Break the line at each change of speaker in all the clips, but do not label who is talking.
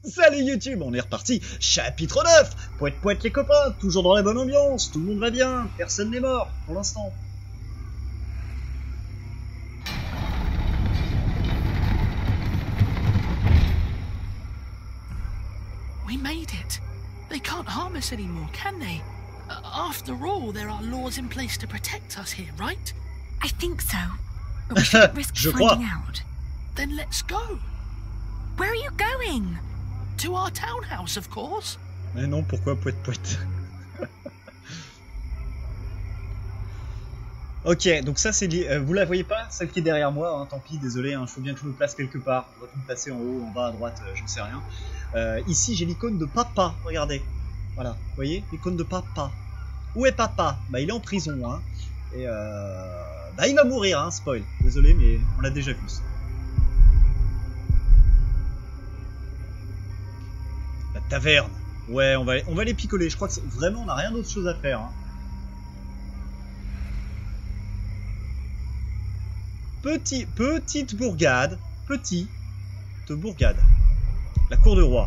Salut YouTube, on est reparti, chapitre 9. Poète poète les copains, toujours dans la bonne ambiance, tout le monde va bien, personne n'est mort, pour l'instant.
We made it. They can't harm us anymore, can they? After all, there are laws in place to protect us here, right?
I think so. But we shouldn't risk finding out.
Then let's go.
Where are you going?
To our townhouse, of course.
Mais non, pourquoi poète poète? Ok, donc ça c'est... vous la voyez pas, celle qui est derrière moi, hein, tant pis, désolé, il faut bien que je me place quelque part. On va tout me placer en haut, en bas, à droite, j'en sais rien. Ici j'ai l'icône de papa, regardez. Voilà, vous voyez, l'icône de papa. Où est papa? Bah il est en prison, hein. Et bah il va mourir, hein, spoil. Désolé, mais on l'a déjà vu ça. La taverne. Ouais, on va les picoler. Je crois que vraiment on n'a rien d'autre chose à faire. Hein. Petite bourgade. Petite bourgade. La cour de roi.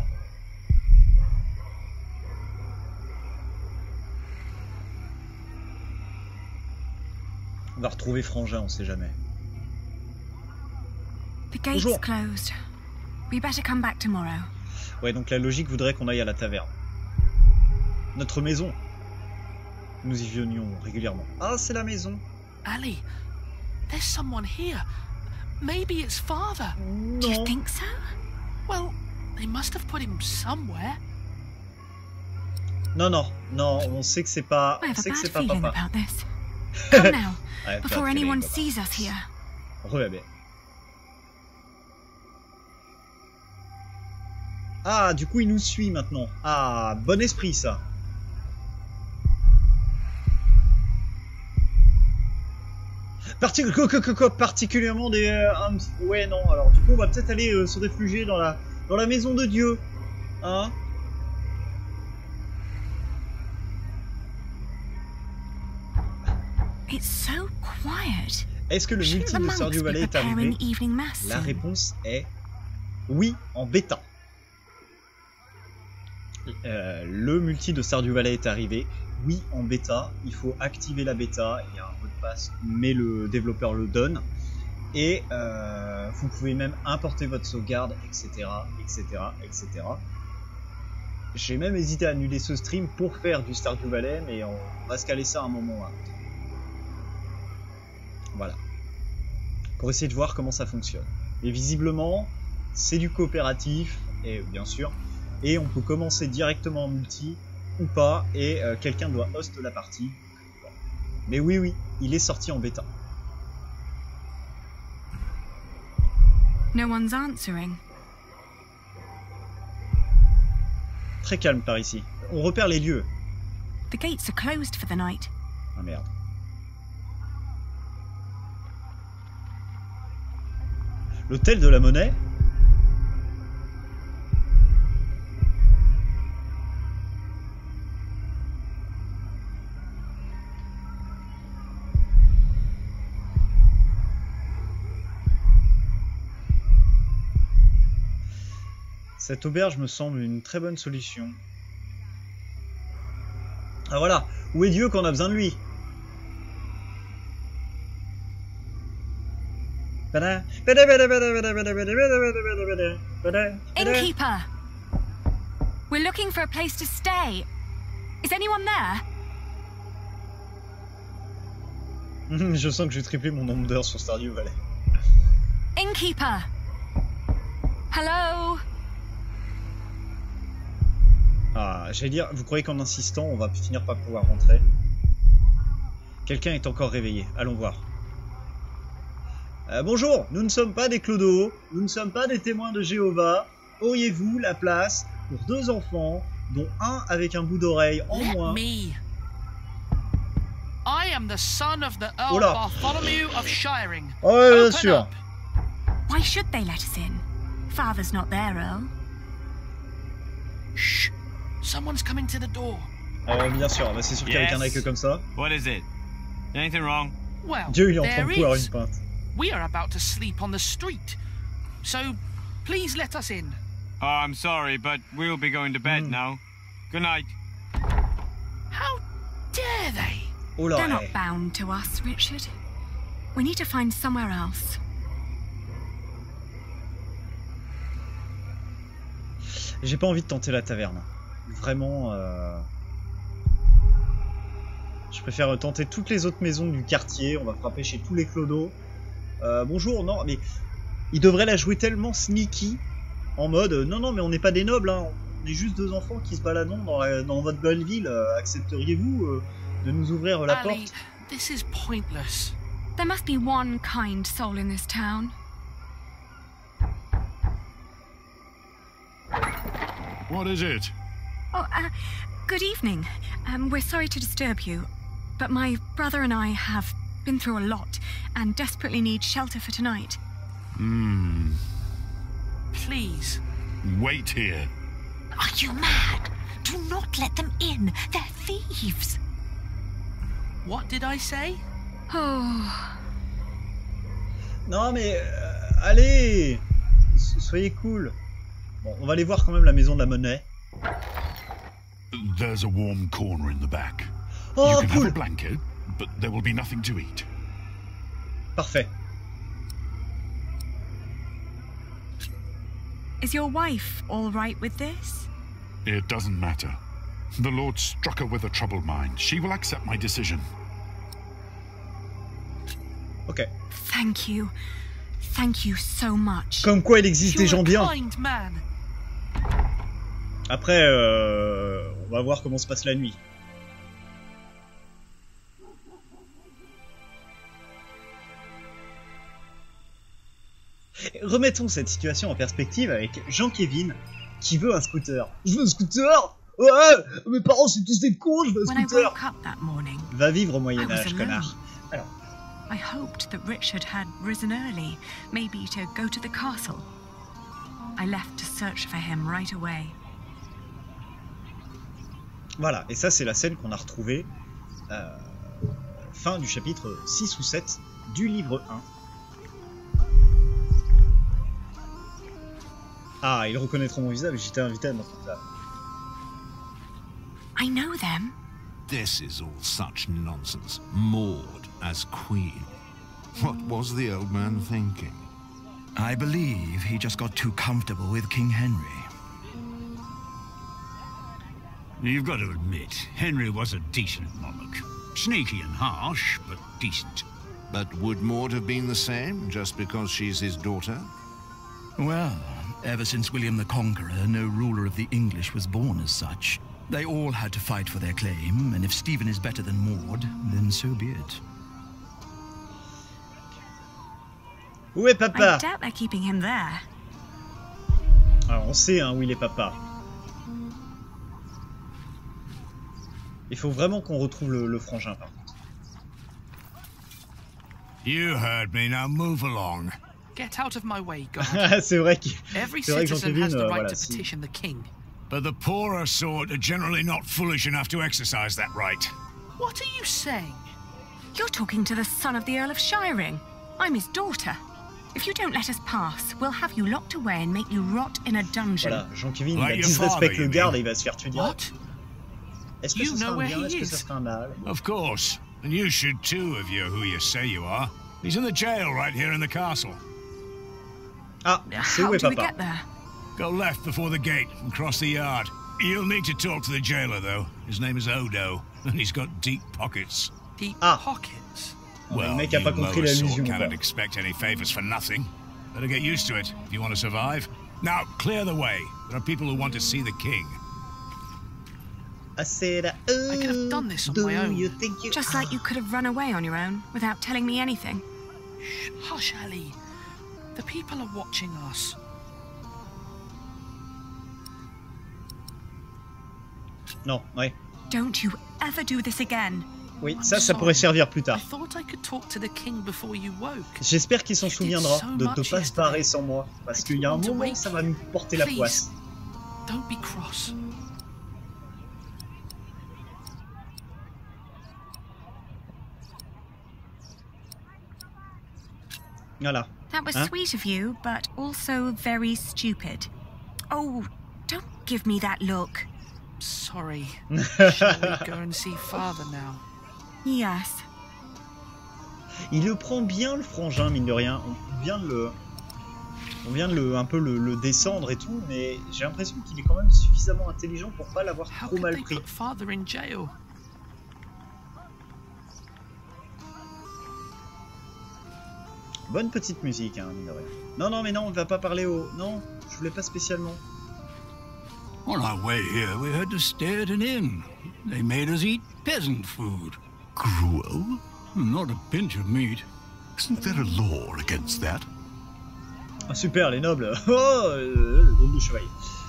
On va retrouver Frangin, on sait jamais.
The gate's closed. We better come back tomorrow.
Ouais, donc la logique voudrait qu'on aille à la taverne. Notre maison. Nous y venions régulièrement. Ah, c'est la maison.
Ali, there's someone here. Maybe it's father.
Non.
Do you think so?
Well, they must have put him somewhere.
Non, on sait que c'est pas.
I
On
have
sait
a
que c'est
bad
pas
feeling
papa.
about this. Come now,
Ouais,
before
bad
anyone
feeling,
sees us here.
Rebébé. Ah, du coup, il nous suit maintenant. Ah, bon esprit, ça. Particulièrement des... ouais, non. Alors, du coup, on va peut-être aller se réfugier dans la maison de Dieu. Hein?
It's so quiet.
Est-ce que le multi de Stardew Valley est arrivé? La réponse est oui, en bêta. Le multi de Stardew Valley est arrivé. Oui, en bêta. Il faut activer la bêta. Il y a un mot de passe, mais le développeur le donne. Et vous pouvez même importer votre sauvegarde, etc. J'ai même hésité à annuler ce stream pour faire du Stardew Valley, mais on va se caler ça à un moment. Hein. Voilà. Pour essayer de voir comment ça fonctionne. Et visiblement, c'est du coopératif, et bien sûr, et on peut commencer directement en multi, ou pas, et quelqu'un doit host la partie. Mais oui, il est sorti en bêta.
No one's answering.
Très calme par ici. On repère les lieux.
The gates are closed for the night.
Ah merde. L'hôtel de la monnaie? Cette auberge me semble une très bonne solution. Ah voilà, où est Dieu quand on a besoin de lui?
Innkeeper! We're looking for a place to stay. Is anyone there?
Je sens que je vais tripler mon nombre d'heures sur Stardew Valley.
Innkeeper! Hello?
Ah, j'allais dire, vous croyez qu'en insistant, on va finir par pouvoir rentrer? Quelqu'un est encore réveillé, allons voir. Bonjour, nous ne sommes pas des clodos, nous ne sommes pas des témoins de Jéhovah. Auriez-vous la place pour 2 enfants, dont un avec un bout d'oreille en moins?
I am the son of the Earl Bartholomew of Shiring.
Oh, ouais, bien sûr.
Why should they let us in? Father's not there, Earl.
Shh. Someone's coming to the door.
Bien sûr, c'est sûr qu'avec un œil comme ça.
What is it? Anything wrong?
Well,
Dieu, il est en train de boire une pinte.
We are about to sleep on the street, so please let us in.
Oh, I'm sorry, but we'll be going to bed now. Good night.
How dare they?
Oh là,
They're not bound to us, Richard. We need to find somewhere else.
j'ai pas envie de tenter la taverne. Vraiment, je préfère tenter toutes les autres maisons du quartier. On va frapper chez tous les clodos. Bonjour, non, mais il devrait la jouer tellement sneaky, en mode non, mais on n'est pas des nobles, hein. On est juste deux enfants qui se baladent dans votre belle ville. Accepteriez-vous de nous ouvrir la
Ali,
porte?
this is pointless.
There must be one kind soul in this town.
What is it?
Oh, good evening. We're sorry to disturb you, but my brother and I have been through a lot and desperately need shelter for tonight.
Please.
Wait here.
Are you mad? Do not let them in. They're thieves.
What did I say?
Oh,
Non mais allez, soyez cool. Bon, on va aller voir quand même la maison de la monnaie.
There's a warm corner in the back.
Oh,
You can have
cool.
a blanket, but there will be nothing to eat.
Parfait.
is your wife all right with this?
It doesn't matter. The Lord struck her with a troubled mind. She will accept my decision.
Ok.
Thank you. Thank you so much.
Comme quoi il existe des
You're
gens
a
bien.
kind man.
Après, on va voir comment se passe la nuit. Remettons cette situation en perspective avec Jean-Kevin qui veut un scooter. Je veux un scooter? Ouais, mes parents c'est tous des cons, je veux un
When I
scooter.
woke up that morning,
Va vivre au
I was
Moyen-Âge,
alone.
connard. Alors,
I hoped that Richard had risen early, maybe to go to the castle. I left to search for him right away.
voilà, et ça c'est la scène qu'on a retrouvée fin du chapitre 6 ou 7 du livre 1. Ah, ils reconnaîtront mon visage, j'étais invité à notre table.
I know them.
This is all such nonsense. Maud as queen. What was the old man thinking?
I believe he just got too comfortable with King Henry.
You've got to admit, Henry was a decent monarch. Sneaky and harsh, but decent.
But would Maud have been the same, just because she's his daughter?
Well, ever since William the Conqueror, no ruler of the English was born as such. They all had to fight for their claim, and if Stephen is better than Maud, then so be it.
Où est
I
papa?
doubt they're keeping him there.
Alors on sait hein, où il est papa. Il faut vraiment qu'on retrouve le frangin par contre.
You heard me, now move along.
Get out of my way, God.
C'est vrai que
Every
c'est vrai que
citizen
Jean-Kevin,
has the right
voilà,
to
si.
petition the king.
But the poorer sort are generally not foolish enough to exercise that right.
What are you saying?
You're talking to the son of the Earl of Shiring. I'm his daughter. If you don't let us pass, we'll have you locked away and make you rot in a dungeon.
Voilà, Jean-Kevin il
Like
a
your
disrespect
father,
le
you
garde
mean?
et il va se faire tuer.
What?
Est-ce que
You
ça sera
know
un
where
bien?
he
Est-ce que ça
is?
sera un mal?
Of course. And you should too, if you're who you say you are. He's in the jail right here in the castle.
Ah, c'est
How
où est
do we
papa?
get there?
Go left before the gate and cross the yard. You'll need to talk to the jailer, though. His name is Odo, and he's got deep pockets.
Deep
Ah.
pockets.
Le mec a
you
pas compris
lower sort
l'allusion.
cannot
quoi.
expect any favors for nothing. Better get used to it if you want to survive. Now, clear the way. There are people who want to see the king.
I said,
I could have done this on
do
my own.
you think you...
Just like you could have run away on your own without telling me anything.
Shh, hush, Ali. The people are watching us.
Non, ouais.
Don't you ever do this again.
Oui,
I'm
ça
sorry.
pourrait servir plus
I
tard.
thought I could talk to the king before you woke.
J'espère qu'il s'en
You did
souviendra
so
de ne
much
pas se barrer sans moi. Parce qu'il y a un
I didn't want to
moment,
wake
ça va
you.
nous porter la
Please.
poisse.
Don't be cross.
Voilà.
That was
Huh?
sweet of you, but also very stupid. Oh, don't give me that look.
Sorry. Shall we go and see father now?
Yes.
Il le prend bien le frangin, mine de rien. On vient de le descendre et tout, mais j'ai l'impression qu'il est quand même suffisamment intelligent pour pas l'avoir
How
trop
could
mal
they
pris.
put father in jail?
Bonne petite musique, hein, mine de rien. Non, non, mais non, on va pas parler au... Non, je voulais pas spécialement.
On our way here, we had to stay at an inn. They made us eat peasant food.
Gruel?
Not a pinch of meat.
Isn't there a law against that?
Ah, super, les nobles. Oh, le chevalier.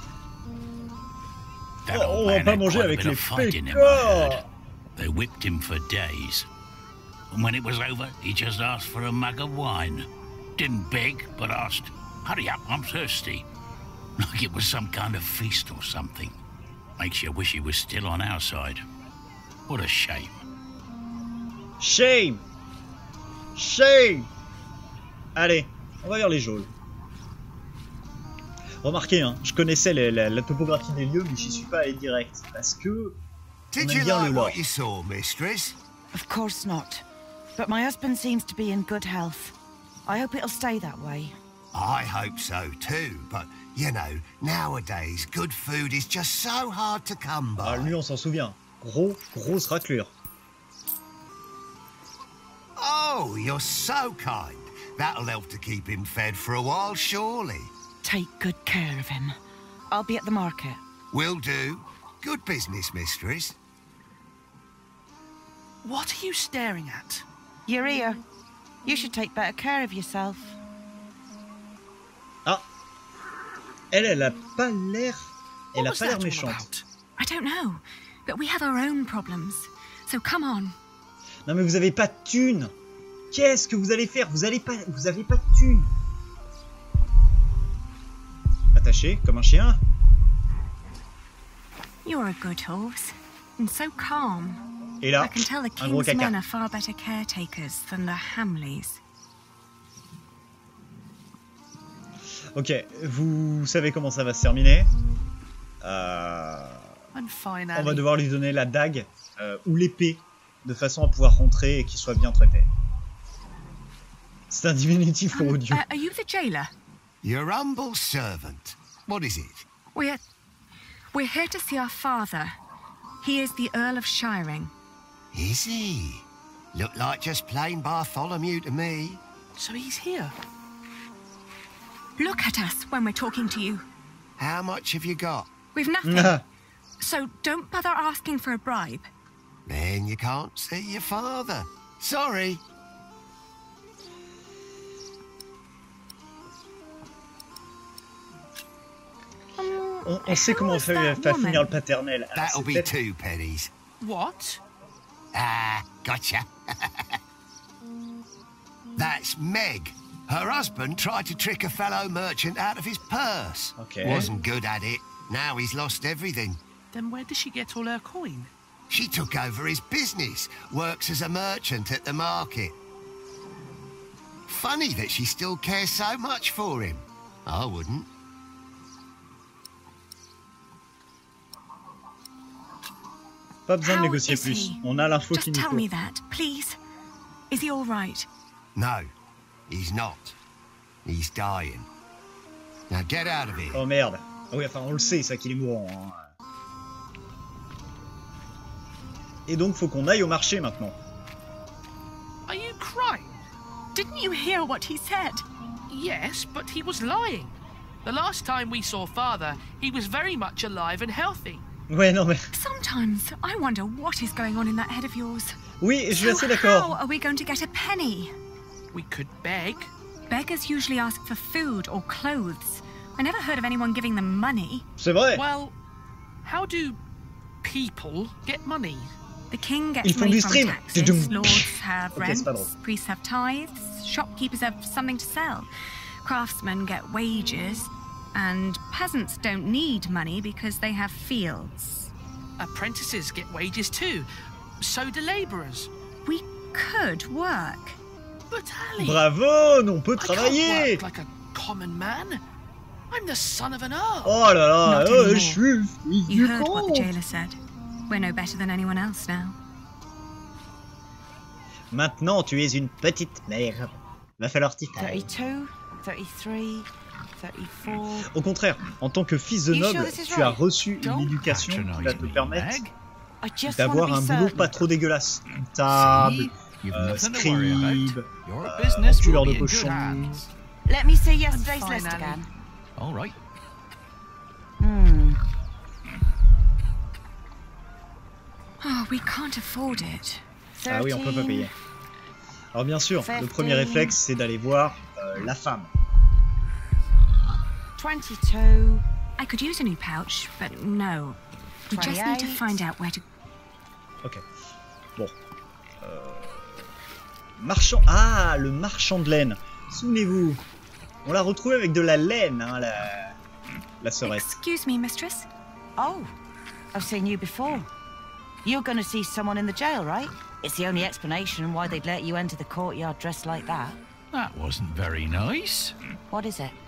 That
Oh,
old
on va
man
pas
had
manger
quite a
avec
bit
les
of fight in him, I
pécards.
heard. They whipped him for days. And when it was over, he just asked for a mug of wine. Didn't beg, but asked, "Hurry up, I'm thirsty." Like it was some kind of feast or something. Makes you wish he was still on our side. What a shame.
Shame. Shame. Allez, on va vers les geôles. Remarquez, hein, je connaissais la topographie des lieux, mais j'y suis pas allé direct. Parce que...
Did
on
you
aime bien
like
le lore.
what you saw, mistress?
Of course not. But my husband seems to be in good health. I hope it'll stay that way.
I hope so too, but you know, nowadays good food is just so hard to come
Ah,
by.
lui, on s'en souvient. Grosse raclure.
Oh, you're so kind. That'll help to keep him fed for a while, surely.
Take good care of him. I'll be at the market.
Will do. Good business, mistress.
What are you staring at?
You're here. You should take better care of yourself.
Ah. Elle a pas l'air... Elle a
What was
pas l'air
that all
méchante.
about?
I don't know, but we have our own problems. So come on.
Non mais vous avez pas de thunes. Qu'est-ce que vous allez faire? Vous avez pas de thunes. Attaché comme un chien.
You're a good horse, and so calm.
Et là,
I can tell the
un gros
king's men
caca.
are far better caretakers than the Hamleys.
Ok, vous savez comment ça va se terminer.
I'm fine,
On va
Ali.
devoir lui donner la dague ou l'épée de façon à pouvoir rentrer et qu'il soit bien traité. C'est un diminutif pour audio.
Are you the jailer?
Your humble servant. What is it?
We're here to see our father. He is the Earl of Shiring.
Is he? Look like just plain Bartholomew to me.
So he's here.
Look at us when we're talking to you.
How much have you got?
We've nothing. So don't bother asking for a bribe.
Then you can't see your father. Sorry.
On sait comment faire finir le paternel. Alors,
That'll
c'est
be
peut-être-
2 pennies.
What?
Ah, gotcha. That's Meg. Her husband tried to trick a fellow merchant out of his purse.
Okay.
Wasn't good at it. Now he's lost everything.
Then where does she get all her coin?
She took over his business, works as a merchant at the market. Funny that she still cares so much for him. I wouldn't.
Pas besoin de
How
négocier
is
plus.
he?
On a l'info
Just
qu'il nous
tell
faut.
me that, please. Is he all right?
No, he's not. He's dying. Now get out of here.
Oh merde. Ah oui, enfin on le sait ça qu'il est mourant. Hein. Et donc faut qu'on aille au marché maintenant.
Are you crying?
Didn't you hear what he said?
Yes, but he was lying. The last time we saw father, he was very much alive and healthy.
Ouais non mais...
Sometimes I wonder what is going on in that head of yours.
Oui, je suis
So
assez
how
d'accord.
are we going to get a penny?
We could beg.
Beggars usually ask for food or clothes. I never heard of anyone giving them money.
C'est vrai.
Well, how do people get money?
The king
Ils
gets
font
money
du
from
stream.
taxes,
Tudum.
lords have
Ok, c'est pas
rents,
drôle.
priests have tithes, shopkeepers have something to sell, craftsmen get wages, and peasants don't need money because they have fields.
Apprentices get wages too. So do labourers.
We could work.
But Ali,
Bravo, on peut
I can't
travailler.
work like a common man. I'm the son of an earl.
Oh là là,
Not anymore.
je suis le fils
You
du
heard what the
comte.
jailer said. We're no better than anyone else now.
Maintenant, tu es une petite merde. Va falloir t'y faire.
32, 33, 34...
Au contraire, en tant que fils de
You sure
noble,
this is
tu as
right?
reçu une
Don't
éducation qui va
patronize
te
me,
permettre
Meg.
I just
d'avoir
want
un
to be
boulot
certain.
pas trop dégueulasse. Une table,
See? You've nothing to worry
scribe,
about. Your business
tueur
will
de
be in good
cochon.
hands.
Let me see yesterday's
fine,
list
Annie.
again.
All right.
Oh, we can't afford it.
Ah oui, on peut pas payer. Alors bien sûr, le premier
15.
réflexe, c'est d'aller voir la femme.
22.
I could use a new pouch, but no. We just need to
28.
find out where to...
Ok. Bon. Marchand... Ah, le marchand de laine. Souvenez-vous. On l'a retrouvé avec de la laine, hein, la sœurette.
Excuse me, mistress.
Oh, I've seen you before. You're going to see someone in the jail, right? It's the only explanation why they'd let you enter the courtyard dressed like that.
That wasn't very nice.
What is it?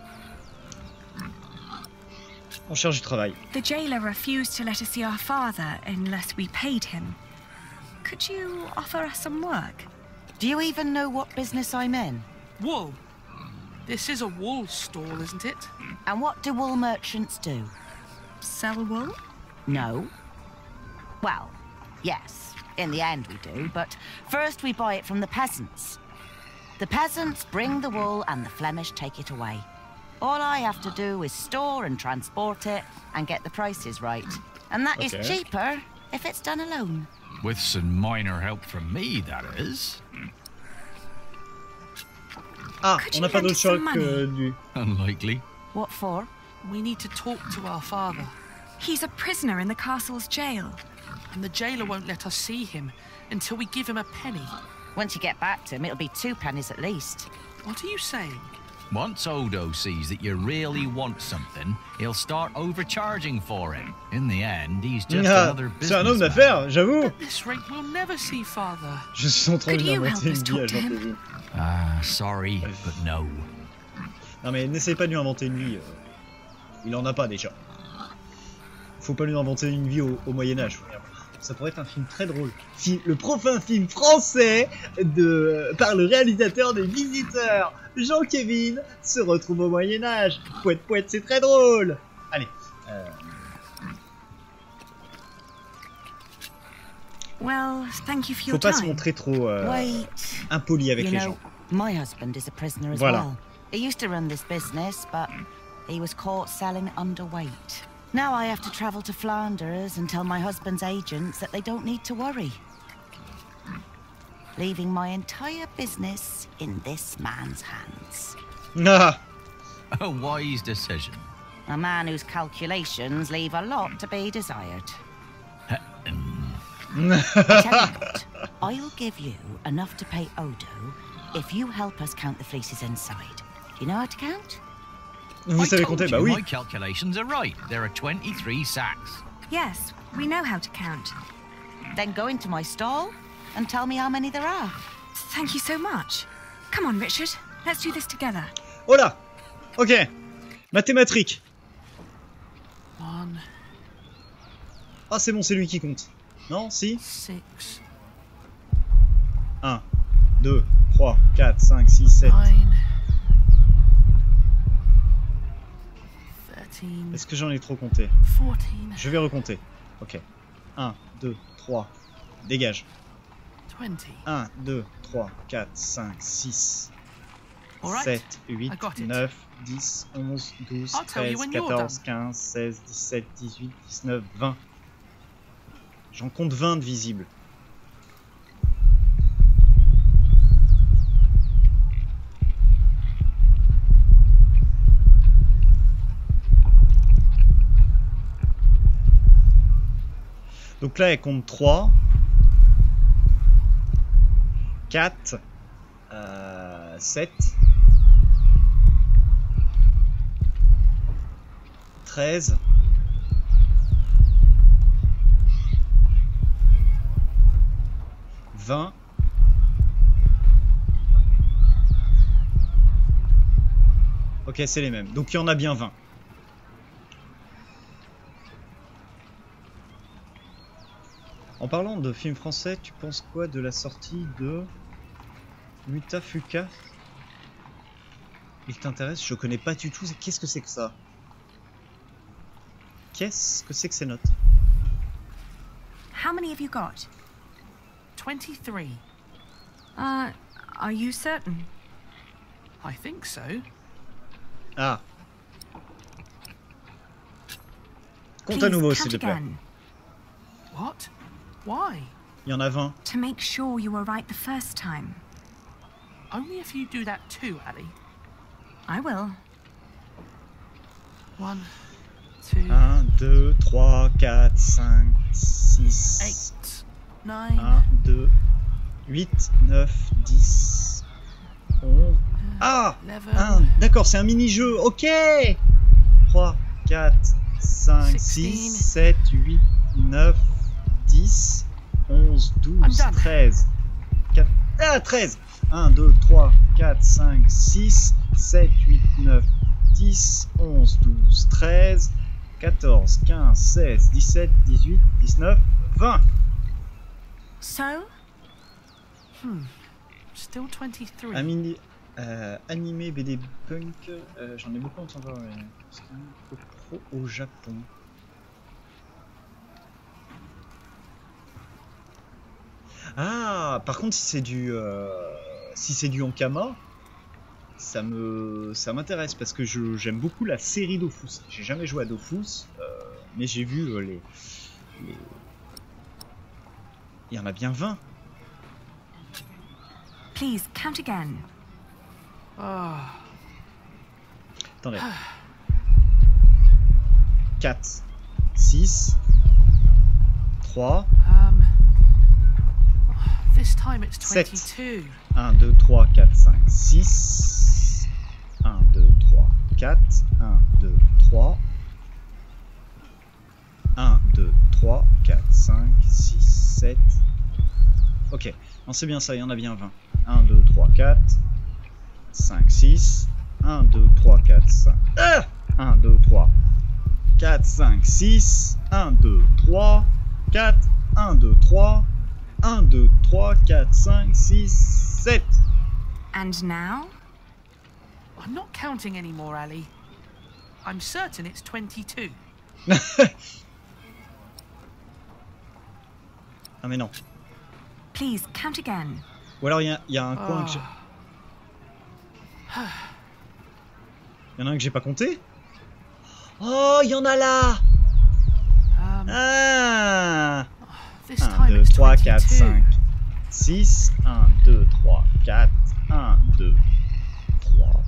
On cherche du travail.
The jailer refused to let us see our father unless we paid him. Could you offer us some work?
Do you even know what business I'm in?
Wool. This is a wool stall, isn't it?
And what do wool merchants do?
Sell wool?
No. Well, yes, in the end we do, but first we buy it from the peasants. The peasants bring the wool and the Flemish take it away. All I have to do is store and transport it and get the prices right. And that is
Okay.
cheaper if it's done alone.
With some minor help from me, that is.
Ah,
Could
on
you
n'a pas
lend
d'autre
us some
choix que du...
Unlikely.
What for?
We need to talk to our father,
He's a prisoner in the castle's jail.
and the jailer won't let us see him until we give him a penny.
Once you get back to him, it'll be 2 pennies at least.
What are you saying?
Once Odo sees that you really want something, he'll start overcharging for it. In the end, he's just
Ah,
another
c'est un homme
businessman.
d'affaires, j'avoue.
At this rate, we'll never see father.
Je suis en train
Could
de
you
m'inventer
help us
une vie à
talk to
Jean
him?
Pézou.
Ah, sorry, but no.
Non mais n'essaye pas de lui inventer une vie. Il en a pas déjà. Faut pas lui inventer une vie au Moyen-Âge. Ça pourrait être un film très drôle. Le profane film français par le réalisateur des Visiteurs. Jean-Kévin se retrouve au Moyen-Âge. Pouette pouette, c'est très drôle. Allez.
Well, thank you for
Faut
your
pas se
time.
montrer trop
Wait.
impoli avec
You
les
know,
gens.
my husband is a prisoner as
Voilà.
well. He used to run this business, but he was caught selling underweight. Now I have to travel to Flanders and tell my husband's agents that they don't need to worry. Leaving my entire business in this man's hands.
Ah,
A wise decision.
A man whose calculations leave a lot to be desired. I tell you what, I'll give you enough to pay Odo if you help us count the fleeces inside. Do you know how to count?
vous
I
savez
told
compter?
you,
Bah oui.
my calculations are right. There are 23 sacks.
Yes, we know how to count.
Then go into my stall and tell me how many there are.
Thank you so much. Come on, Richard. Let's do this together.
Oh là. Ok. Mathématiques.
1,
Ah c'est bon, c'est lui qui compte. Non, si
6,
1, 2, 3, 4, 5, 6, 7.
9, 13,
Est-ce que j'en ai trop compté?
14.
Je vais recompter. Ok. 1, 2, 3. Dégage.
20.
1, 2, 3, 4, 5, 6,
All right.
7, 8,
I got it.
9, 10, 11, 12,
I'll tell you
13,
when you're
14,
done.
15, 16, 17, 18, 19, 20. J'en compte 20 de visibles. Donc là, elle compte 3, 4, 7, 13, 20, 21, Ok, c'est les mêmes. Donc il y en a bien 20. En parlant de film français, tu penses quoi de la sortie de Mutafuka? Il t'intéresse? Je connais pas du tout. Qu'est-ce que c'est que ça? Qu'est-ce que c'est que ces notes?
How many have you got?
23.
Are you certain?
I think so.
Ah. Compte à nouveau, s'il te plaît.
What? Why?
Il y en a 20.
To make sure you were right the first time.
Only if you do that too, Ali.
I will.
1, 2,
1, 2, 3, 4, 5, 6,
8, 9,
1, 2, 8, 9, 10, 11... Ah 1, d'accord, c'est un mini-jeu, ok 3, 4, 5, 6, 7, 8, 9, 10, 11, 12, 13, 4... Ah, 13 1, 2, 3, 4, 5, 6, 7, 8, 9, 10, 11, 12, 13, 14, 15, 16, 17, 18, 19, 20.
So?
Still 23.
Animé, BD, punk, j'en ai beaucoup entendu parler. C'est un peu pro au Japon. Ah, par contre, si c'est du Ankama, ça m'intéresse parce que j'aime beaucoup la série Dofus. J'ai jamais joué à Dofus, mais j'ai vu les... Il y en a bien 20.
Please, count again.
Attendez. 4, 6, 3,
This time it's 22.
7. 1, 2, 3, 4, 5, 6. 1, 2, 3, 4. 1, 2, 3. 1, 2, 3, 4, 5, 6, 7. Ok, non, c'est bien ça, il y en a bien 20. 1, 2, 3, 4. 5, 6. 1, 2, 3, 4, 5. 1, 2, 3, 4, 5, 6. 1, 2, 3, 4. 1, 2, 3. 1, 2, 3, 4, 5, 6, 7.
And now?
I'm not counting anymore, Ali. I'm certain it's 22.
Ah mais non.
Please, count again.
Ou alors il y a un coin que j'ai... Il y en a un que j'ai pas compté. Oh, il y en a là. Ah 1, 2, 3, 4, 5, 6, 1, 2, 3, 4, 1, 2, 3,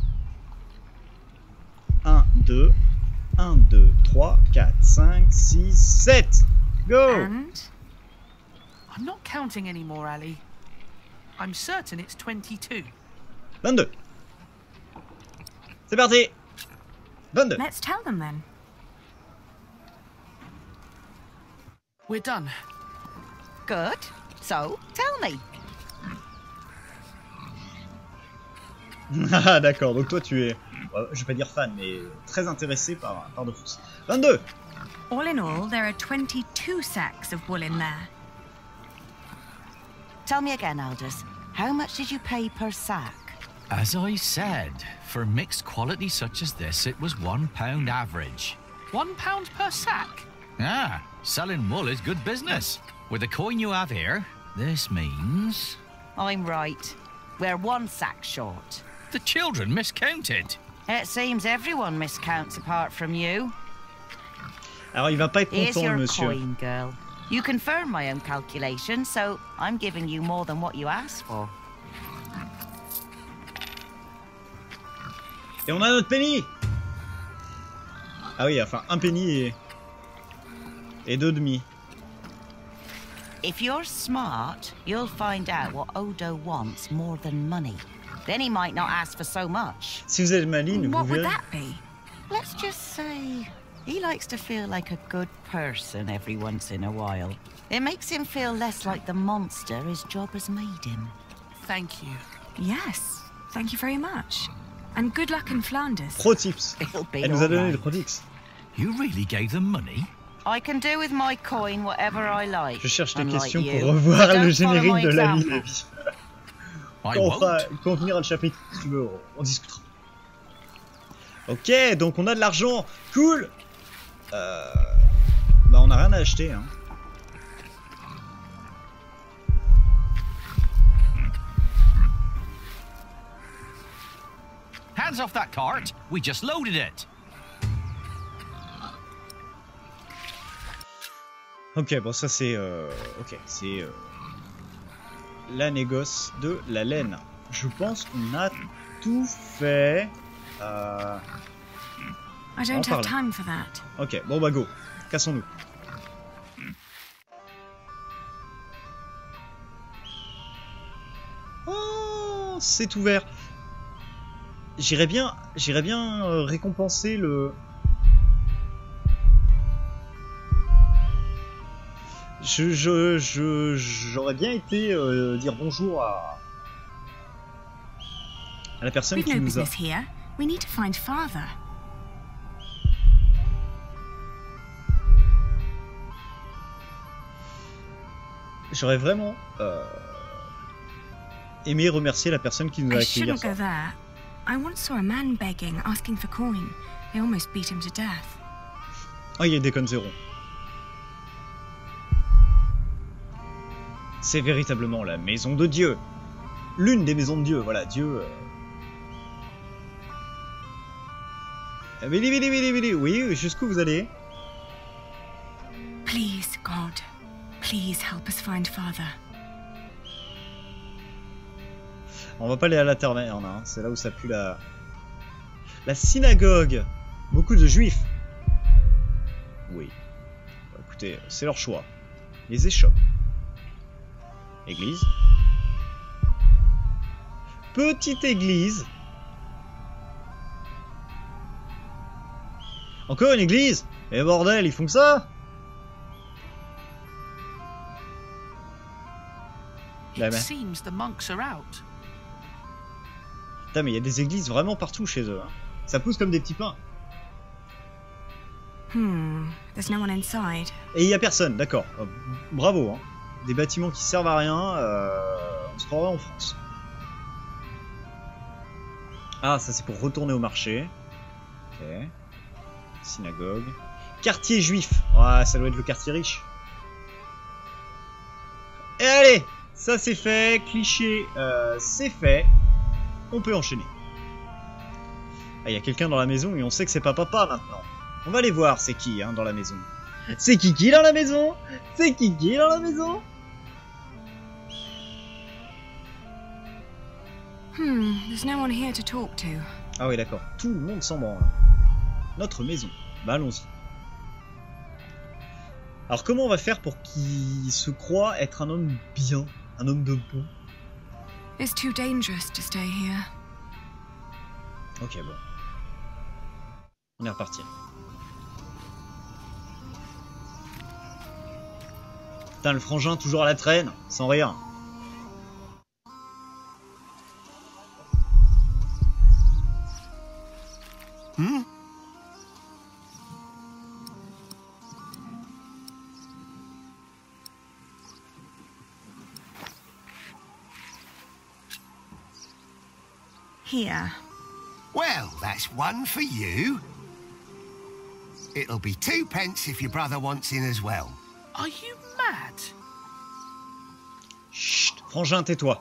1, 2, 1, 2, 3, 4, 5, 6, 7. Go!
And?
I'm not counting anymore, Ali. I'm certain it's 22.
22. C'est parti. 22.
Let's tell them then.
We're done.
Good. So, tell me.
Ah d'accord, donc toi tu es, je vais pas dire fan, mais très intéressé par Dofus. 22.
All in all, there are 22 sacks of wool in there.
Tell me again, Aldous. How much did you pay per sack?
As I said, for mixed quality such as this, it was £1 average.
£1 per sack?
Ah, selling wool is good business. With the coin you have here, this means...
I'm right. We're 1 sack short.
The children miscounted.
It seems everyone miscounts apart from you.
Alors il va pas être
Here's
content,
your
le monsieur.
coin, girl. You confirm my own calculation, so I'm giving you more than what you asked for.
Et on a notre penny. Ah oui, enfin un penny et 2 demi.
If you're smart, you'll find out what Odo wants more than money. Then he might not ask for so much.
Si vous êtes maligne, vous
What would
verrez.
that be?
Let's just say he likes to feel like a good person every once in a while. It makes him feel less like the monster his job has made him.
Thank you.
Yes, thank you very much. And good luck in Flanders.
Pro tips. Elle nous a donné des pro tips.
You really gave them money?
I can do with my coin whatever I like.
Je cherche des
unlike
questions
you.
pour revoir
Don't
le
follow
générique
my
de la vie.
example.
Quand on finira le chapitre, si tu veux, on discutera. Ok, donc on a de l'argent. Cool. Bah on n'a rien à acheter, hein.
Hands off that cart. We just loaded it.
Ok, bon ça c'est ok, c'est la négoce de la laine. Je pense qu'on a tout fait.
I don't have time for that.
Ok, bon bah go, cassons-nous. Oh, c'est ouvert. J'irais bien récompenser le. J'aurais bien été dire bonjour à la personne qui nous a.
We need to find father.
J'aurais vraiment aimé remercier la personne qui nous a
I
accueillis.
shouldn't go there. I once saw a man begging, asking for coin. They almost beat him to death.
Oh, il y a des zéro. C'est véritablement la maison de Dieu. L'une des maisons de Dieu, voilà, Dieu. Oui, jusqu'où vous allez?
Please, God. Please help us find father.
On va pas aller à la taverne, hein. C'est là où ça pue la synagogue. Beaucoup de juifs. Oui. Bah, écoutez, c'est leur choix. Les échoppes. Église. Petite église. Encore une église? Eh bordel, ils font que ça?
It seems the monks are out.
Putain, mais il y a des églises vraiment partout chez eux. Hein. Ça pousse comme des petits pains.
There's no one inside.
Et il y a personne, d'accord. Bravo. Hein. Des bâtiments qui servent à rien. On se croirait en France. Ah, ça c'est pour retourner au marché. Ok. Synagogue. Quartier juif. Ouais, ça doit être le quartier riche. Et allez, ça c'est fait. Cliché, c'est fait. On peut enchaîner. Ah, il y a quelqu'un dans la maison et on sait que c'est pas papa maintenant. On va aller voir c'est qui hein, dans la maison. C'est qui dans la maison? C'est qui dans la maison?
There's no one here to talk to.
Ah oui, d'accord. Tout le monde s'en branle. Notre maison. Bah allons-y. Alors comment on va faire pour qu'il se croie être un homme bien, un homme de bon?
It's too dangerous to stay here.
Ok, bon. On est reparti. Putain, le frangin toujours à la traîne, sans rire.
Here.
Well, that's one for you. It'll be 2 pence if your brother wants in as well.
Are you mad?
Chut, frangin, tais-toi.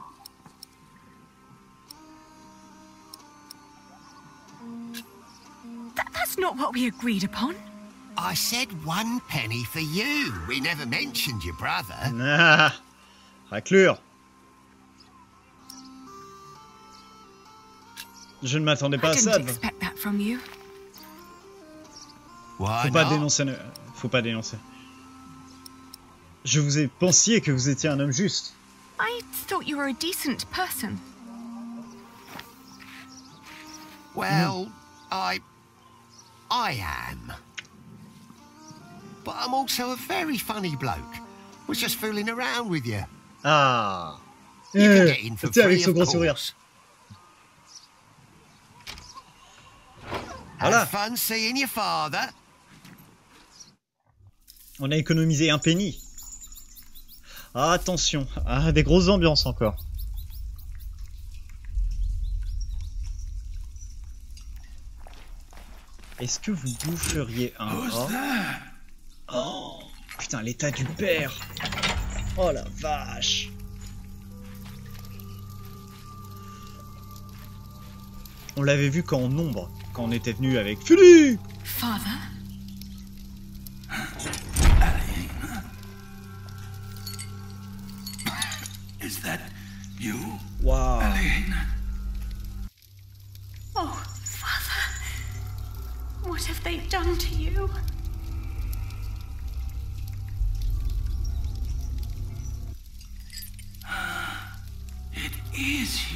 That's not what we agreed upon.
I said 1 penny for you. We never mentioned your brother.
Ah, raclure. Je ne m'attendais pas à ça. Faut pas dénoncer. Faut pas dénoncer. Je vous ai pensiez que vous étiez un homme juste.
I thought you were a decent person.
Well, I am. But I'm also a very funny bloke. Was just fooling around with you.
Ah.
You can get in for free,
avec son
of
gros sourire.
course.
Voilà.
Have fun seeing your father.
On a économisé un penny. Ah, attention. Ah, des grosses ambiances encore. Est-ce que vous boufferiez un rat? Oh, putain, l'état du père. Oh la vache. On l'avait vu qu'en nombre, quand on était venu avec Philippe.
Father?
Is that you?
Wow.
Aline?
Oh, Father. What have they done to you?
It is you.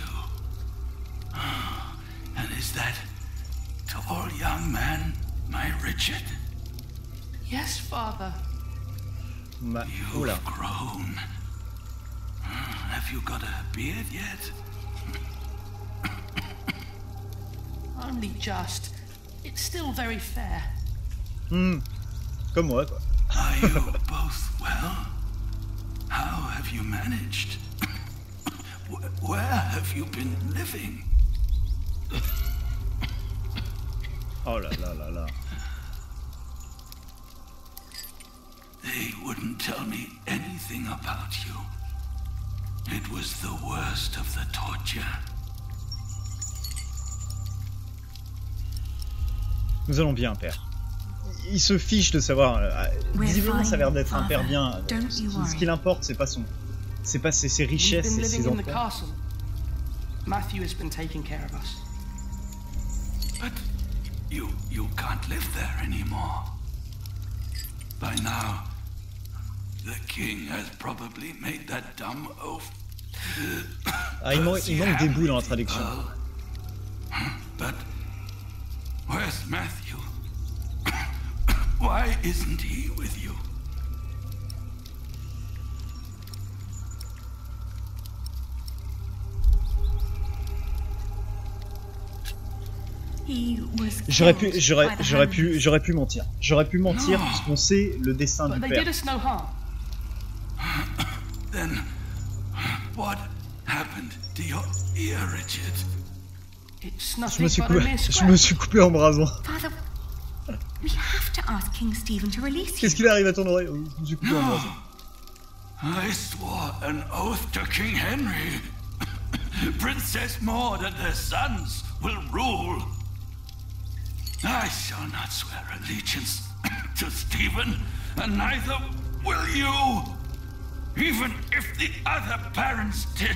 And is that tall young man my Richard?
Yes, Father.
You've grown. Have you got a beard yet?
Only just. It's still very fair.
Comme moi, quoi.
Are you both well? How have you managed? Where have you been living?
Oh là là là là.
They wouldn't tell me anything about you. It was the worst of the torture.
Nous allons bien, père. Il se fiche de savoir. Visiblement, ça a l'air d'être un père bien. Ce qui l'importe, c'est pas ses richesses et ses enfants.
Matthew has been taking care of us.
But you can't live there anymore. By now, the king has probably made that dumb oath.
Ah, il manque des bouts dans la traduction.
But where's Matthew? Why isn't he with you?
J'aurais pu mentir. J'aurais pu mentir puisqu'on sait le destin du père.
Then what happened to your ear, Richard?
Je me suis coupé en brasant.
We have to ask King Stephen to release you.
Qu'est-ce qu'il arrive à ton oreille? Je me suis coupé en brasant.
I swore an oath to King Henry. Princess Maud and her sons will rule. I shall not swear allegiance to Stephen, and neither will you, even if the other parents did.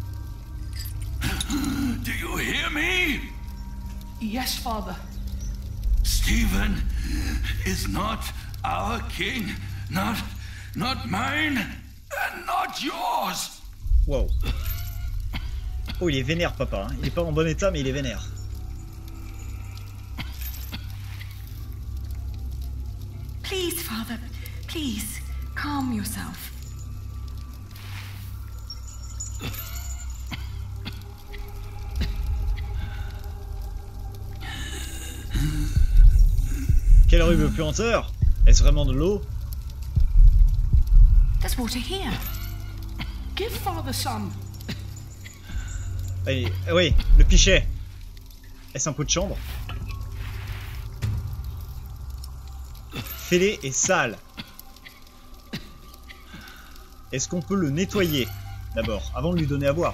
Do you hear me?
Yes, Father.
Stephen is not our king, not mine, and not yours.
Wow. Oh, il est vénère, papa. Il est pas en bon état, mais il est vénère.
Please, Father, please, calm yourself.
Quelle rue puanteur? Est-ce vraiment de l'eau?
There's water here.
Give Father some.
Allez, oui, le pichet. Est-ce un pot de chambre? Fêlé et sale. Est-ce qu'on peut le nettoyer d'abord, avant de lui donner à boire?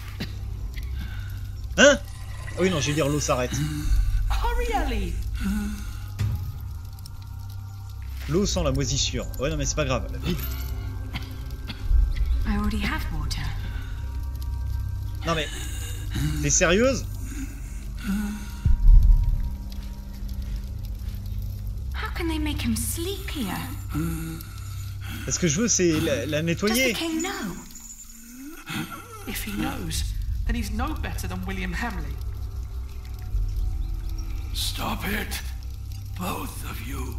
Hein? Ah oui, non, je vais dire l'eau s'arrête.
Hurry, Ellie.
L'eau sent la moisissure. Ouais, non, mais c'est pas grave. Vite.
I already have water.
Non, mais. T'es sérieuse?
How can they make him sleep here?
Ce que je veux, c'est la nettoyer.
Does the king know?
If he knows, then he's no better than William Hamley.
Stop it, both of you.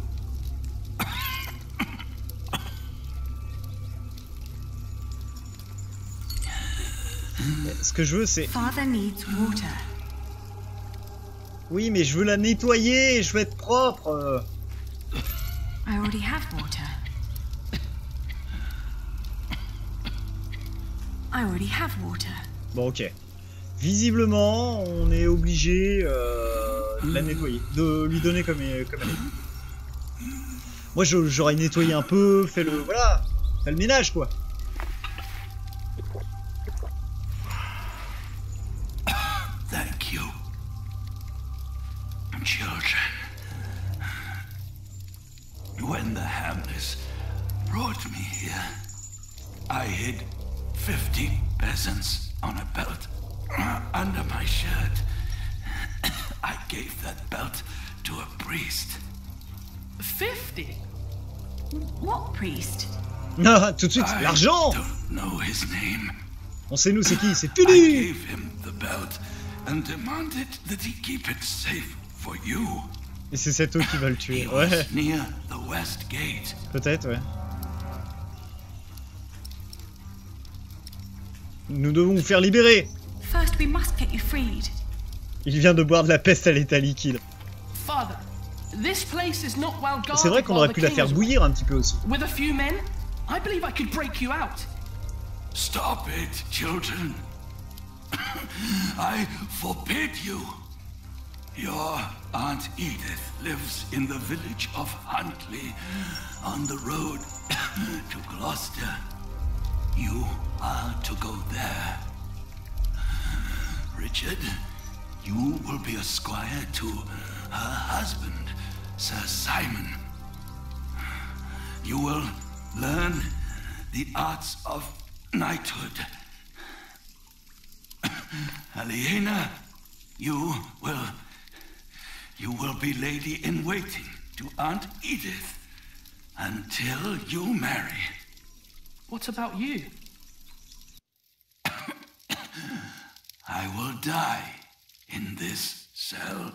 Ce que je veux, c'est...
Father needs water.
Oui, mais je veux la nettoyer, je veux être propre.
I already have water. I already have water.
Bon, ok. Visiblement, on est obligé de la nettoyer, de lui donner comme elle est. Moi, j'aurais nettoyé un peu, fait le ménage, quoi.
Thank you, children. When the Hamlets brought me here, I hid 50 peasants on a belt under my shirt. I gave that belt to a priest.
50?
What priest?
Ah, tout de suite, l'argent!
Know his name.
On sait nous, c'est qui? C'est
I
Tully!
gave him the belt and demanded that he keep it safe for you.
Et c'est cet eau qui va le tuer,
He
ouais.
was near the west gate.
Peut-être, ouais. Nous devons vous faire libérer!
First, we must get you freed.
Il vient de boire de la peste à l'état liquide.
Father, this place is not well guarded.
C'est vrai qu'on aurait pu la faire bouillir un petit peu aussi.
With a few men, I believe I could break you out.
Stop it, children. I forbid you. Your Aunt Edith lives in the village of Huntley, on the road to Gloucester. You are to go there. Richard, you will be a squire to her husband, Sir Simon. You will learn the arts of knighthood. Aliena, you will be lady in waiting to Aunt Edith until you marry.
What about you?
I will die in this cell.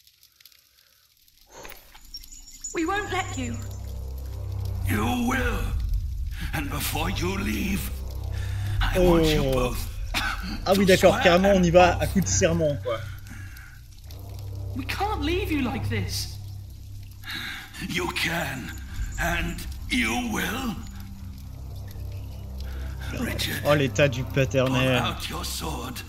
We won't let you.
You will. And before you leave, I want you both.
Ah oui, d'accord, carrément, on y va à coup de serment, quoi.
We can't leave you like this.
You can, and you will. Richard,
oh, l'état du paternel.
pull out your sword.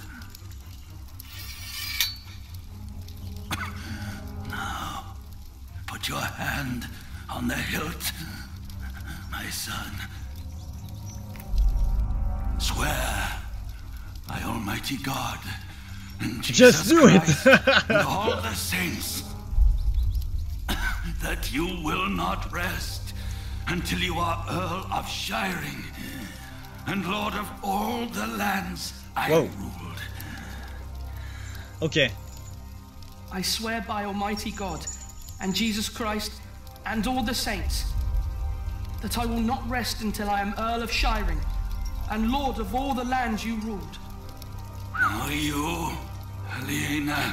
Now, put your hand on the hilt, my son. Swear by Almighty God and Jesus
Just do
Christ
it!
and all the saints that you will not rest until you are Earl of Shiring and Lord of all the lands I ruled.
Ok.
I swear by Almighty God and Jesus Christ and all the saints that I will not rest until I am Earl of Shiring and Lord of all the lands you ruled.
Now you, Aliena,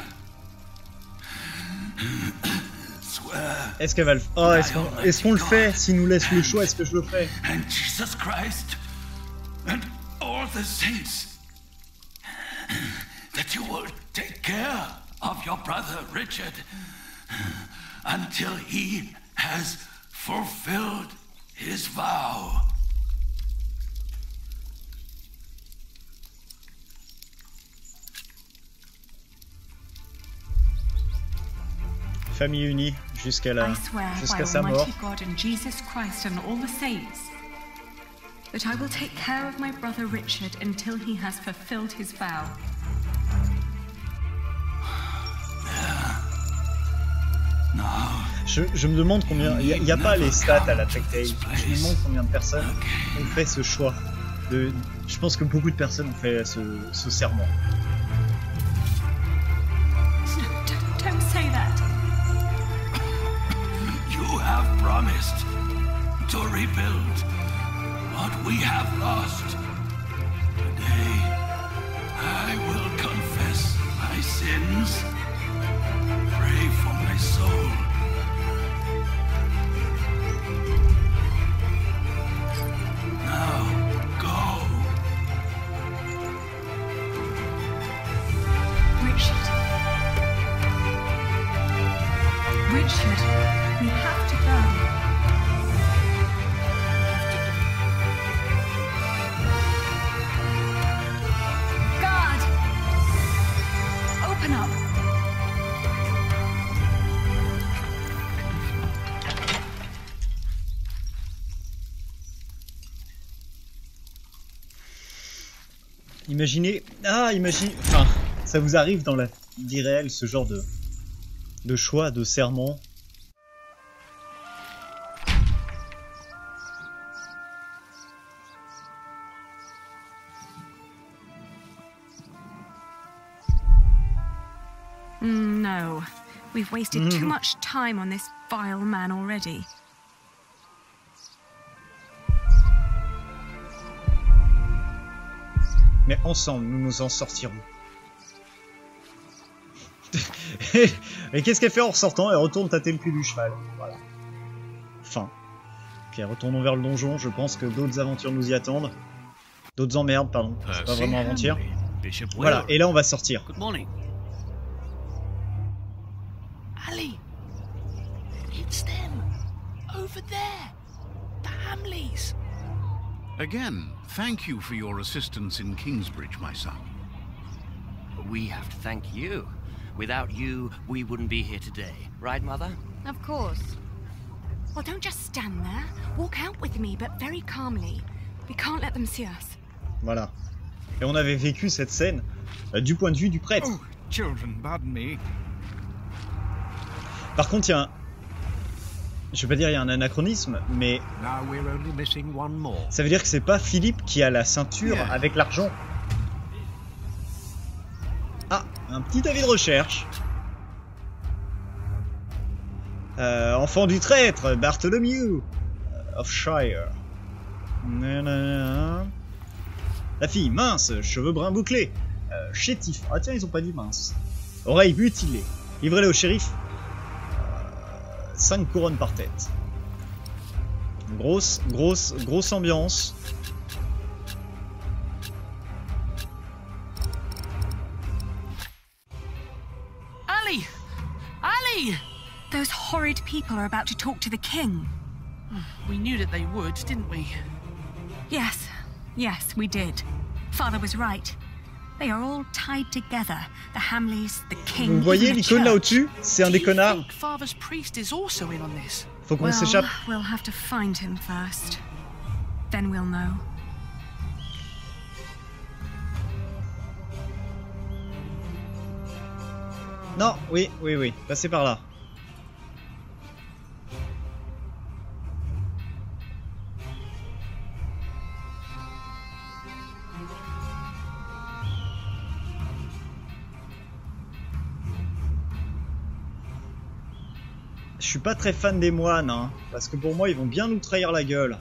swear.
Est-ce qu'elle va le... Oh, est-ce qu'on le fait? S'il nous laisse le choix, est-ce que je le ferai?
And Jesus Christ and all the saints that you will take care of your brother Richard until he has fulfilled his vow.
Famille unie jusqu'à sa mort.
Almighty God and Jesus Christ and all the saints that I will take care of my brother Richard until he has fulfilled his vow.
Je me demande combien... Il n'y a pas les stats à la Telltale. Je me demande combien de personnes ont fait ce choix. Je pense que beaucoup de personnes ont fait ce serment.
Don't say that.
You have promised to rebuild what we have lost. Today, I will confess my sins, pray for my soul. Now, go.
Richard.
Imaginez... Ah, imaginez... Enfin, ça vous arrive dans la vie réelle, ce genre de choix, de serment.
No. We've wasted too much time on this vile man already.
Mais ensemble, nous nous en sortirons. Et qu'est-ce qu'elle fait en ressortant? Elle retourne tâter le cul du cheval. Voilà. Fin. Ok, retournons vers le donjon. Je pense que d'autres aventures nous y attendent. D'autres emmerdes, pardon. C'est pas vraiment aventure. Voilà, et là on va sortir.
Good morning. Ali! It's them! Over there! The Hamleys!
Again, thank you for your assistance in Kingsbridge, my son.
We have to thank you. Without you, we wouldn't be here today. Right, Mother?
Of course. Well, don't just stand there. Walk out with me, but very calmly. We can't let them see us.
Voilà. Et on avait vécu cette scène du point de vue du prêtre.
Oh, children, pardon me.
Par contre, il y a un... Je vais pas dire il y a un anachronisme, mais... Ça veut dire que c'est pas Philippe qui a la ceinture avec l'argent. Ah, un petit avis de recherche. Enfant du traître, Bartholomew of Shire. Nanana. La fille, mince, cheveux bruns bouclés. Chétif. Ah tiens, ils ont pas dit mince. Oreilles mutilées. Livrez-les au shérif. 5 couronnes par tête. Grosse ambiance.
Ali! Ali!
Those horrid people are about to talk to the king.
We knew that they would, didn't we?
Yes, we did. Father was right. They are all tied together. The Hamleys, the king.
Vous voyez l'icône là au-dessus? C'est un des connards.
Father's priest is also in on this.
Faut qu'on s'échappe.
We'll have to find him first. Then we'll know.
Non, oui, passez par là. Je suis pas très fan des moines, hein, parce que pour moi, ils vont bien nous trahir la gueule.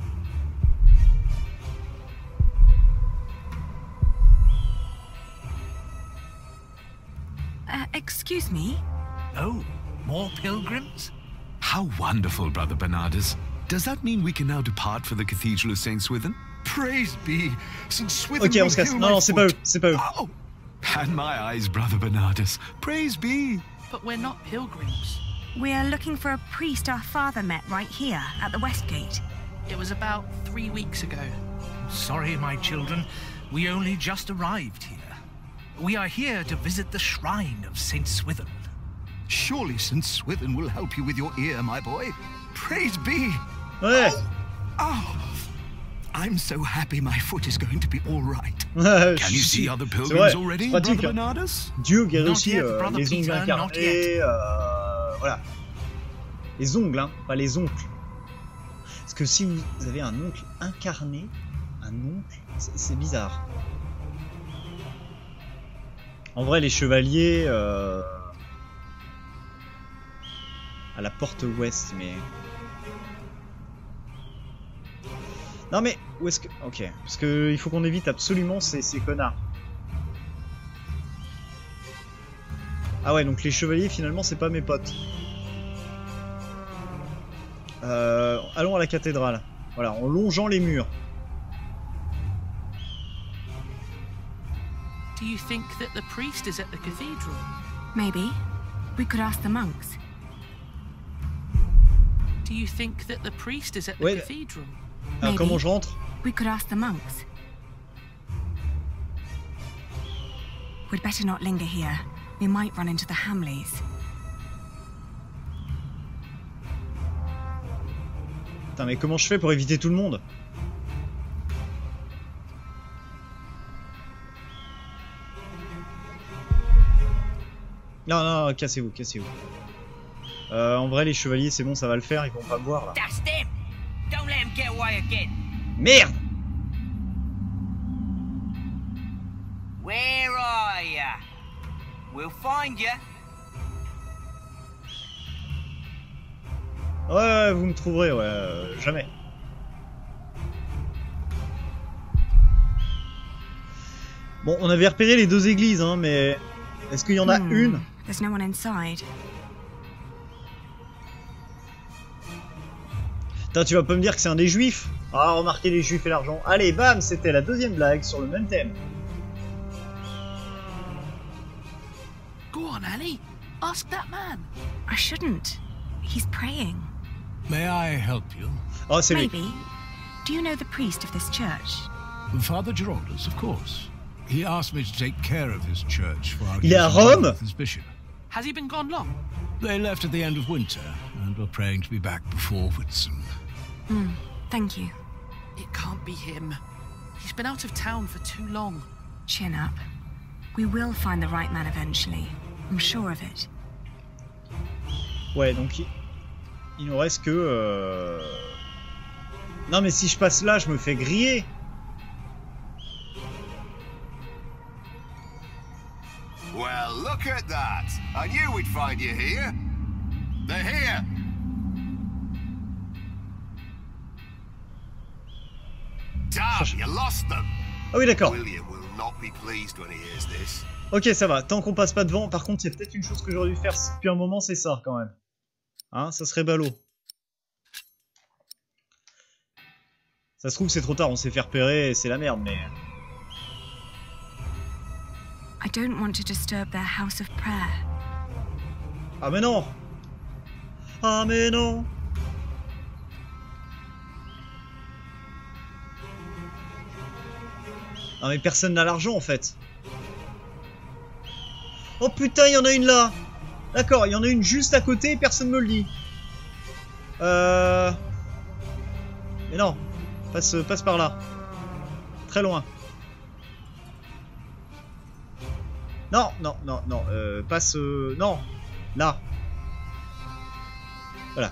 Excuse me?
Oh, more pilgrims? How wonderful, Brother Bernardus. Does that mean we can now depart for the Cathedral of St. Swithin? Praise be, St. Swithin.
Ok, on se casse. Non, c'est pas eux, c'est pas eux.
Oh, and my eyes, Brother Bernardus. Praise be.
But we're not pilgrims.
We're looking for a priest our father met right here at the West Gate.
It was about 3 weeks ago.
Sorry, my children. We only just arrived here. We are here to visit the shrine of St. Swithin.
Surely St. Swithin will help you with your ear, my boy. Praise be.
Ouais.
Oh, I'm so happy my foot is going to be all right.
Can you see other pilgrims already, Brother Bernardus?
Dieu guérit aussi les ongles incarnés. Voilà. Les ongles, hein, pas les oncles. Parce que si vous avez un oncle incarné, un oncle, c'est bizarre. En vrai, les chevaliers... à la porte ouest, mais... Non mais, où est-ce que... Ok, parce que il faut qu'on évite absolument ces connards. Ah ouais, donc les chevaliers, finalement, c'est pas mes potes. Allons à la cathédrale. Voilà, en longeant les murs.
Do you think that the priest is at the cathedral?
Maybe. We could ask the monks.
Do you think that the priest is at the cathedral?
Alors comment je rentre?
We could ask the monks. We'd better not linger here. We might run into the Hamleys.
Putain, mais comment je fais pour éviter tout le monde? Non, non, cassez-vous, cassez-vous. En vrai, les chevaliers, c'est bon, ça va le faire, ils vont pas me voir là. Merde!
Where are ya? We'll find ya.
Ouais, vous me trouverez, ouais, jamais. Bon, on avait repéré les deux églises, hein, mais est-ce qu'il y en a une?
There's no one inside.
Putain, tu vas pas me dire que c'est un des juifs? Ah, remarquez les juifs et l'argent. Allez, bam, c'était la deuxième blague sur le même thème.
Go on, Annie. Ask that man.
I shouldn't. He's praying.
May I help you?
Oh, c'est lui.
Maybe. Do you know the priest of this church?
Father Giraldus, of course. He asked me to take care of his church for our
Il est à Rome?
his bishop.
Has he been gone long?
They left at the end of winter and were praying to be back before Whitsun.
Thank you.
It can't be him. He's been out of town for too long.
Chin up. We will find the right man eventually. I'm sure of it.
Ouais, donc il nous reste que... Non mais si je passe là, je me fais griller.
Well, look at that. I knew we'd find you here. They're here. Damn, you lost them.
Ah oui, d'accord.
William will not be pleased when he hears this.
Ok, ça va. Tant qu'on passe pas devant. Par contre, il y a peut-être une chose que j'aurais dû faire depuis un moment, c'est ça, quand même. Hein, ça serait ballot. Ça se trouve, c'est trop tard, on s'est fait repérer et c'est la merde, mais...
I don't want to disturb their house of prayer.
Ah mais non! Ah mais non! Ah mais personne n'a l'argent en fait. Oh putain, il y en a une là! D'accord, il y en a une juste à côté et personne me le dit. Mais non, passe par là. Très loin. Non, non, non, non, passe... non, là. Voilà.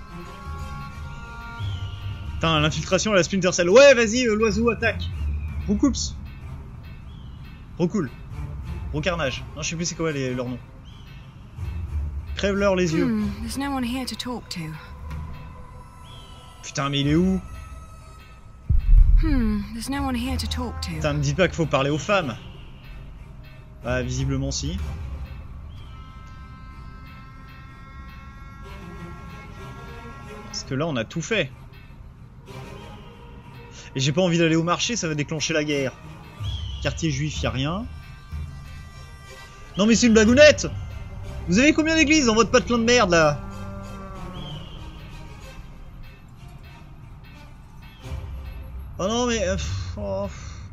Putain, l'infiltration à la Splinter Cell. Ouais, vas-y, l'oiseau attaque. Roucoups. Roucoule. Carnage. Non, je sais plus c'est quoi leur nom. Crève-leur les yeux.
There's no one here to talk to.
Putain, mais il est où?
There's no one here to talk to.
Putain, me dis pas qu'il faut parler aux femmes. Bah, visiblement si. Parce que là, on a tout fait. Et j'ai pas envie d'aller au marché, ça va déclencher la guerre. Quartier juif, y a rien. Non mais c'est une blagounette! Vous avez combien d'églises dans votre patelin de merde là? Oh non mais... oh.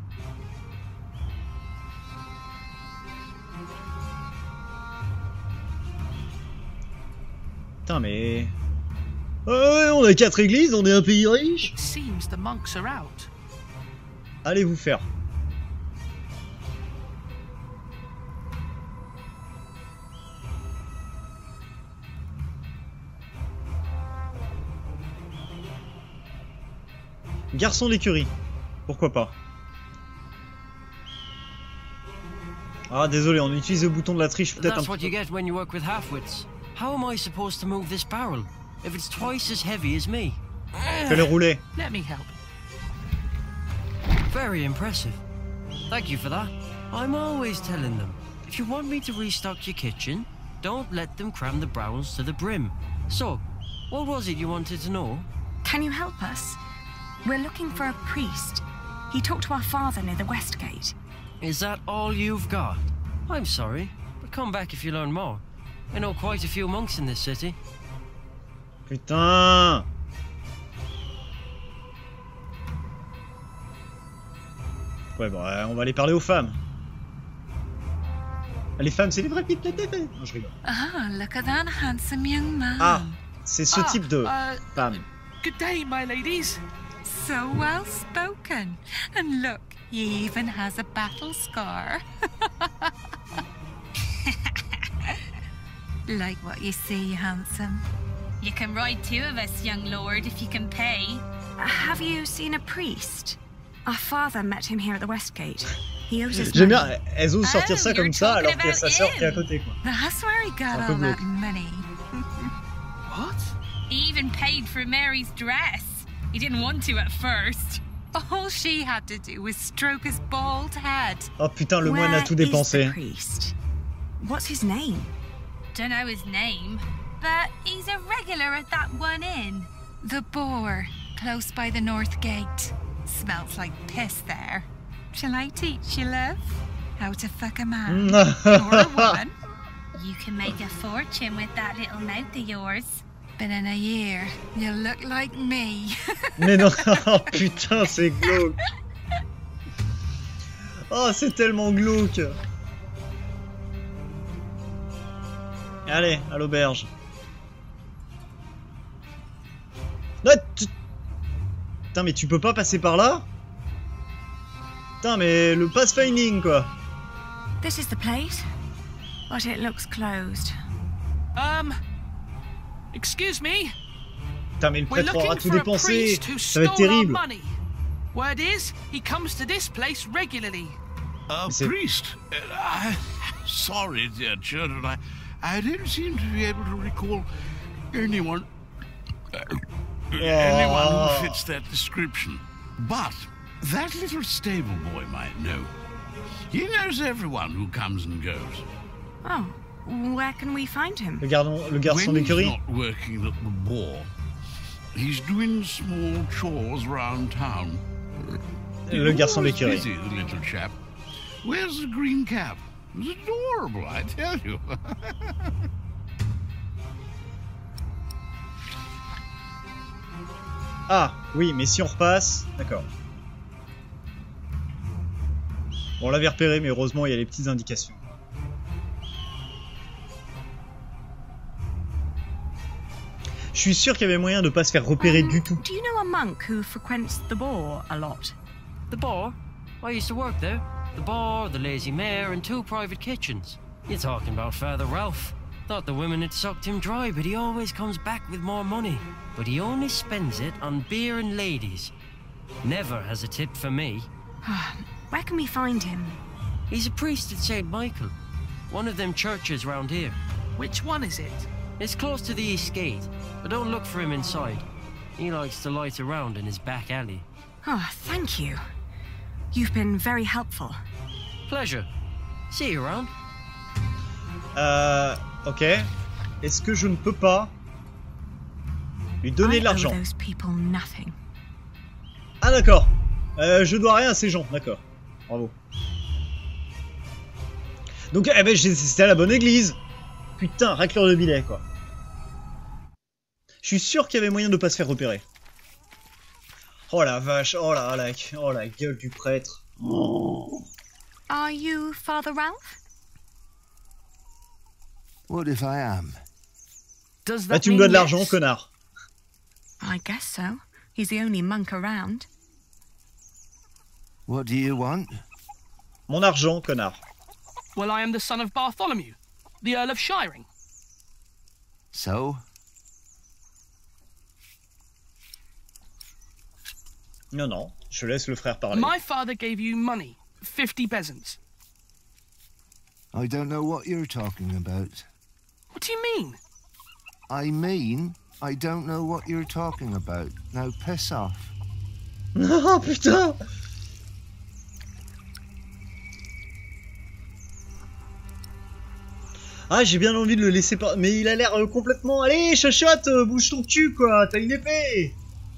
Putain mais... ouais, on a 4 églises, on est un pays riche.
It seems the monks are out.
Allez vous faire. Garçon d'écurie. Pourquoi pas. Ah désolé, on utilise le bouton de la triche peut-être un
That's
peu.
what you get when you work with halfwits. How am I supposed to move this barrel if it's twice as heavy as me?
Fais-le rouler.
Let me help.
Very impressive. Thank you for that. I'm always telling them, if you want me to restock your kitchen, don't let them cram the barrels to the brim. So, what was it you wanted to know?
Can you help us? We're looking for a priest. He talked to our father near the West Gate.
Is that all you've got? I'm sorry, but come back if you learn more. I know quite a few monks in this city.
Putain. Ouais bon, on va aller parler aux femmes. Les femmes, c'est les vraies petites têtes. Non, je rigole.
Ah, look at that handsome young man.
Ah, c'est ce type de femme.
Good day, my ladies.
So well spoken. And look, he even has a battle scar.
like what you see, handsome. You can ride 2 of us, young lord, if you can pay.
Have you seen a priest? Our father met him here at the Westgate. He owes us
J'aime
money.
bien, elles osent sortir ça comme ça alors qu'il y a sa sœur qui est à côté, quoi.
That's where he got
Un peu
all that
glauque.
money.
What?
He even paid for Mary's dress. He didn't want to at first. All she had to do was stroke his bald head.
Oh putain, le moine a
Where
tout
is the
dépensé.
priest? What's his name?
Don't know his name, but he's a regular at that one inn. The Boar, close by the North Gate. Smells like piss there. Shall I teach you, love? How to fuck a man or a woman? You can make a fortune with that little mouth of yours. But in a year, you'll look like me.
Mais non, oh putain, c'est glauque. Oh, c'est tellement glauque. Allez, à l'auberge. Non, putain, mais tu peux pas passer par là? Putain, mais le pathfinding, quoi.
This is the place, but it looks closed.
Excuse me?
Putain, mais le
We're
prêtre aura
looking
tout
for a
dépensé.
priest who
Ça va être
stole our
terrible.
money. Word is, he comes to this place regularly.
A priest? Sorry, dear children, I didn't seem to be able to recall anyone who fits that description. But that little stable boy might know. He knows everyone who comes and goes.
Oh, where can we find him?
Le garçon
When he's
d'écurie.
not working at the Boar, he's doing small chores round town.
Le garçon
He's
d'écurie.
busy, the little chap. Wears a green cap. It's adorable, I tell you.
Ah, oui, mais si on repasse... D'accord. Bon, on l'avait repéré, mais heureusement, il y a les petites indications. Je suis sûr qu'il y avait moyen de pas se faire repérer du tout.
Do you know a monk who frequents the Boar a lot?
The Boar? I used to work there. The Boar, the Lazy Mare, and 2 private kitchens. You're talking about Father Ralph. Thought the women had sucked him dry, but he always comes back with more money. But he only spends it on beer and ladies. Never has a tip for me.
Where can we find him?
He's a priest at St. Michael. One of them churches round here.
Which one is it?
It's close to the East Gate, but don't look for him inside. He likes to light around in his back alley.
Oh, thank you. You've been very helpful.
Pleasure. See you around.
Ok. Est-ce que je ne peux pas lui donner de l'argent?
Those people nothing.
Ah d'accord. Je dois rien à ces gens, d'accord. Bravo. Donc, eh ben, c'était à la bonne église. Putain, racleur de billets, quoi. Je suis sûr qu'il y avait moyen de pas se faire repérer. Oh la vache, oh la gueule du prêtre. Oh.
Are you Father Ralph?
What if I am?
Does
Bah,
that
tu me dois de
mean
l'argent,
yes?
connard.
I guess so. He's the only monk around.
What do you want?
Mon argent, connard.
Well, I am the son of Bartholomew, the Earl of Shiring.
So?
Non, non, je laisse le frère parler.
My father gave you money, 50 peasants.
I don't know what you're talking about.
What do you mean?
I mean, I don't know what you're talking about. Now piss off.
Oh putain! Ah, j'ai bien envie de le laisser par... Mais il a l'air complètement... Allez, chachotte, bouge ton cul, quoi. T'as une épée.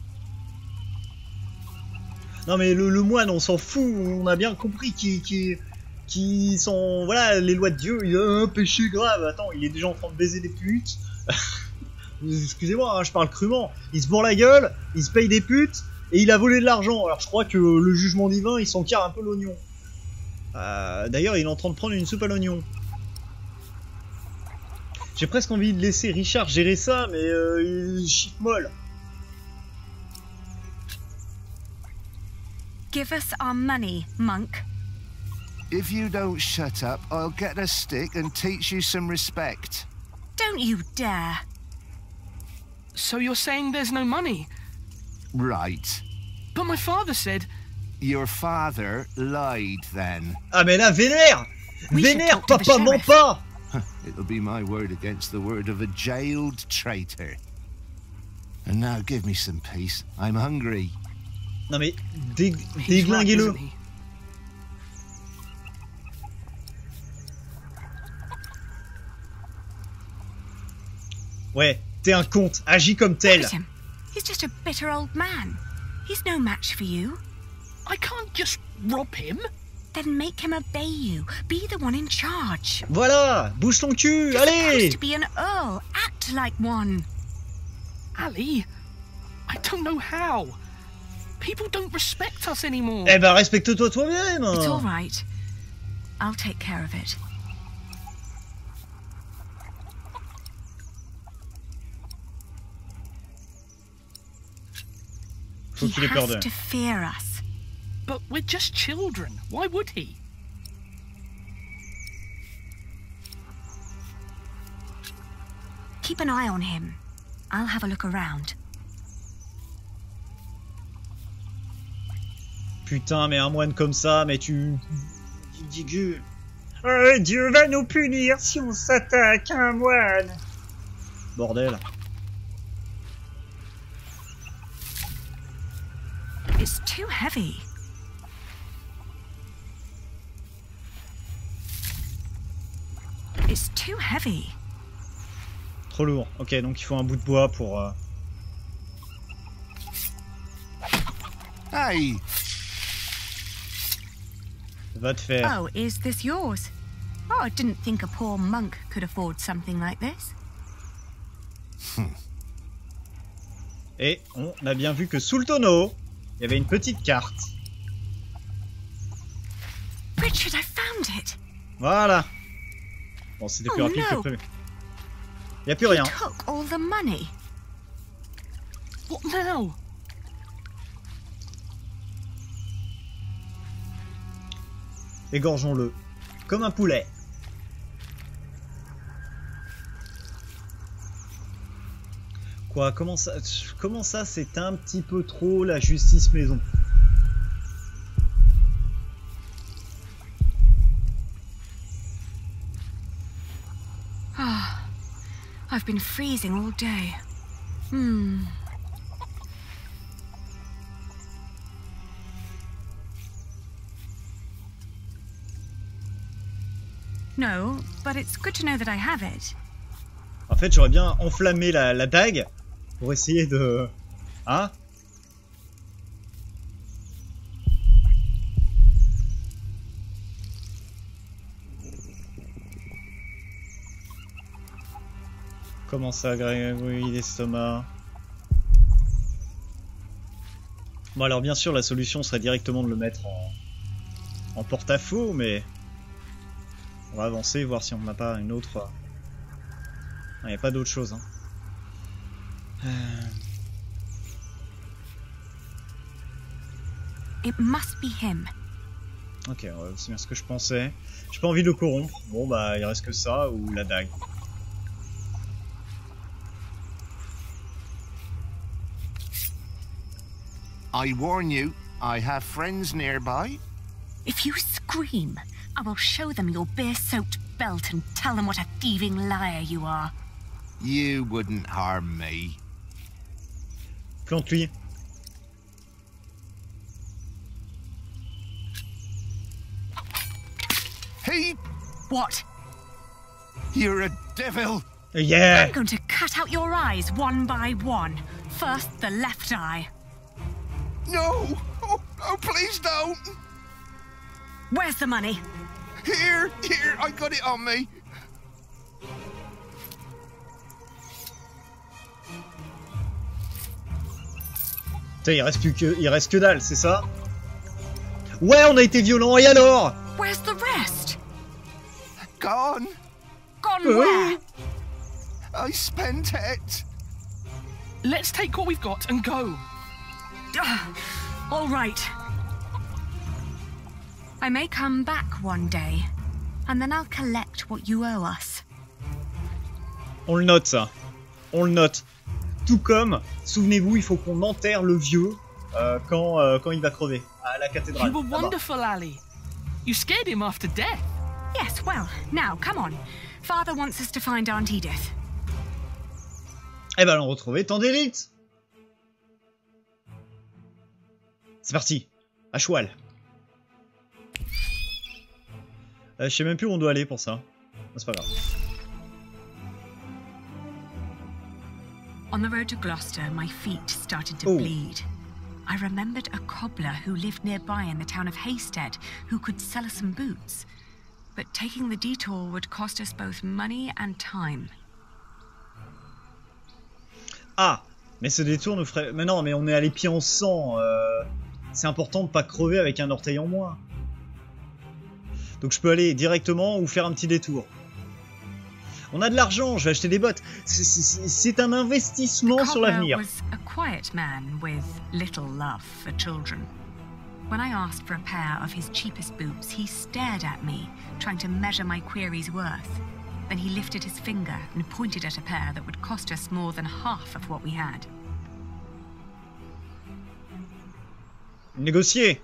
Non, mais le moine, on s'en fout. On a bien compris qui sont... Voilà, les lois de Dieu. Il a un péché grave. Attends, il est déjà en train de baiser des putes. Excusez-moi, hein, je parle crûment. Il se bourre la gueule, il se paye des putes, et il a volé de l'argent. Alors je crois que le jugement divin, il s'en carre un peu l'oignon. D'ailleurs, il est en train de prendre une soupe à l'oignon. J'ai presque envie de laisser Richard gérer ça, mais il chiffre molle.
Give us our money, monk.
If you don't shut up, I'll get a stick and teach you some respect.
Don't you dare.
So you're saying there's no money?
Right.
But my father said...
Your father lied then.
Ah mais là, vénère! Vénère, papa, mens pas!
It'll be my word against the word of a jailed traitor. And now give me some peace. I'm hungry.
Non mais, déglinguez-le. Ouais, t'es un conte, agis comme tel.
Look at him. He's just a bitter old man. He's no match for you.
I can't just rob him.
Then make him obey you. Be the one in charge.
Voilà, bouge ton cul,
You're
allez!
supposed to be an earl. Act like one.
Ali, I don't know how. People don't respect us anymore.
Eh ben, respecte-toi toi-même.
It's all right. I'll take care of it.
Faut qu'il ait peur d'eux.
To fear us.
But we're just children. Why would he?
Keep an eye on him. I'll have a look around.
Putain, mais un moine comme ça, mais tu dis que... Dieu va nous punir si on s'attaque à un moine. Bordel.
It's too heavy. It's too heavy.
Trop lourd. Ok, donc il faut un bout de bois pour...
Hey!
Va te faire.
Oh, is this yours? Oh, I didn't think a poor monk could afford something like this.
Et on a bien vu que sous le tonneau, il y avait une petite carte.
Richard, I found it.
Voilà. Bon, c'était plus rapide que prévu. Il n'y a plus rien.
He took all the money.
What now?
Égorgeons-le. Comme un poulet. Quoi, comment ça c'est un petit peu trop la justice maison.
Ah, I've been freezing all day. No, but it's good to know that I have it.
En fait, j'aurais bien enflammé la dague pour essayer de... Hein? Comment ça, Grégory d'estomac? Bon, alors bien sûr, la solution serait directement de le mettre en porte-à-faux, mais... On va avancer, voir si on n'a pas une autre... Il n'y a pas d'autre chose. Hein.
It must be him.
Ok, c'est bien ce que je pensais. J'ai pas envie de le corrompre. Bon bah il reste que ça ou la dague.
I warn you, I have friends nearby.
If you scream, I will show them your beer-soaked belt and tell them what a thieving liar you are.
You wouldn't harm me.
Plante-lui.
He...
What?
You're a devil.
Yeah.
I'm going to cut out your eyes one by one. First, the left eye.
No! Oh, please don't!
Where's the money?
Here, I got it on me.
Putain, il reste que dalle, c'est ça? Ouais, on a été violent, et alors?
Where's the rest?
Gone.
Gone where?
I spent it.
Let's take what we've got and go.
All right. I may come back one day, and then I'll collect what you owe us.
On le note, ça. On le note. Tout comme, souvenez-vous, il faut qu'on enterre le vieux quand il va crever à la cathédrale.
You were wonderful, Ali. You scared him after death.
Yes, well, now, come on. Father wants us to find Aunt Edith.
Eh ben, allons retrouver tant d'élite. C'est parti. À cheval. Je sais même plus où on doit aller pour ça. C'est pas grave.
On the road to Gloucester, my feet started to bleed. I remembered a cobbler who lived nearby in the town of Haysted who could sell us some boots. But taking the detour would cost us both money and time.
Ah, mais ce détour nous ferait... Mais non, mais on est à les pieds en sang. C'est important de pas crever avec un orteil en moins. Donc je peux aller directement ou faire un petit détour. On a de l'argent, je vais acheter des bottes. C'est un investissement sur l'avenir.
The cobbler was a quiet man with little love for children. When I asked for a pair of his cheapest boots, he stared at me, trying to measure my query's worth. Then he lifted his finger and pointed at a pair that would cost us more than half of what we had.
Négocier.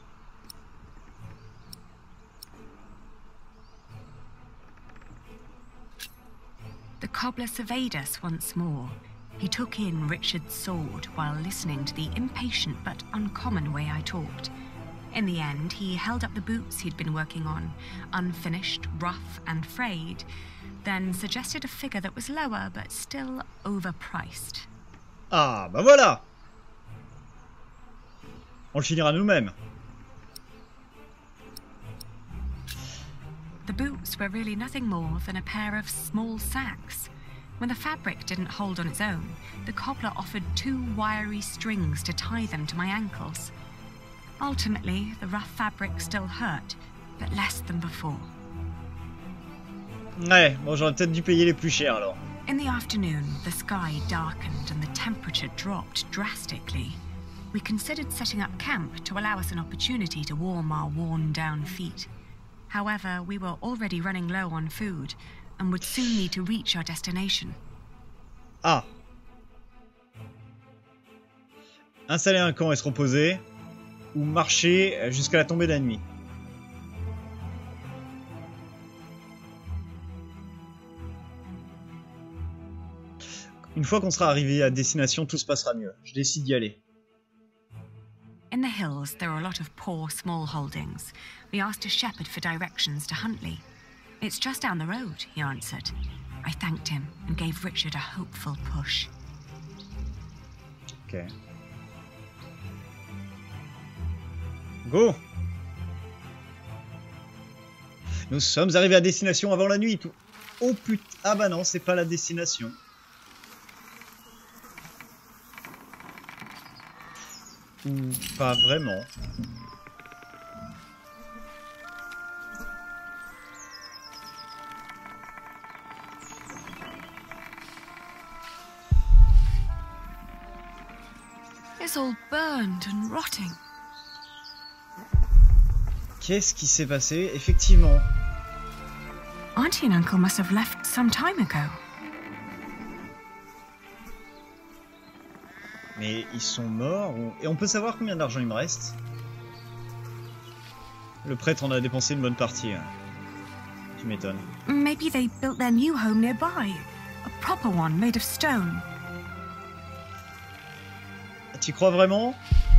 The cobbler surveyed us once more. He took in Richard's sword while listening to the impatient but uncommon way I talked. In the end, he held up the boots he'd been working on, unfinished, rough and frayed, then suggested a figure that was lower but still overpriced.
Ah, bah voilà. On le finira nous-mêmes.
The boots were really nothing more than a pair of small sacks. When the fabric didn't hold on its own, the cobbler offered 2 wiry strings to tie them to my ankles. Ultimately, the rough fabric still hurt, but less than before.
Ouais, bon, j'aurais peut-être dû payer les plus chers alors.
In the afternoon, the sky darkened and the temperature dropped drastically. We considered setting up camp to allow us an opportunity to warm our worn-down feet. However, we were already running low on food and would soon need to reach our destination.
Ah. Installer un camp et se reposer, ou marcher jusqu'à la tombée de la nuit. Une fois qu'on sera arrivé à destination, tout se passera mieux. Je décide d'y aller.
In the hills, there are a lot of poor small holdings. We asked a shepherd for directions to Huntley. It's just down the road, he answered. I thanked him and gave Richard a hopeful push.
Ok. Go! Nous sommes arrivés à destination avant la nuit. Oh putain. Ah bah non, c'est pas la destination. Ou pas vraiment.
It's all burned and rotting.
Qu'est-ce qui s'est passé? Effectivement.
Auntie and Uncle must have left some time ago.
Mais ils sont morts et on peut savoir combien d'argent il me reste? Le prêtre en a dépensé une bonne partie. Tu m'étonnes.
Maybe they built their new home nearby. A proper one made of stone.
Tu crois vraiment?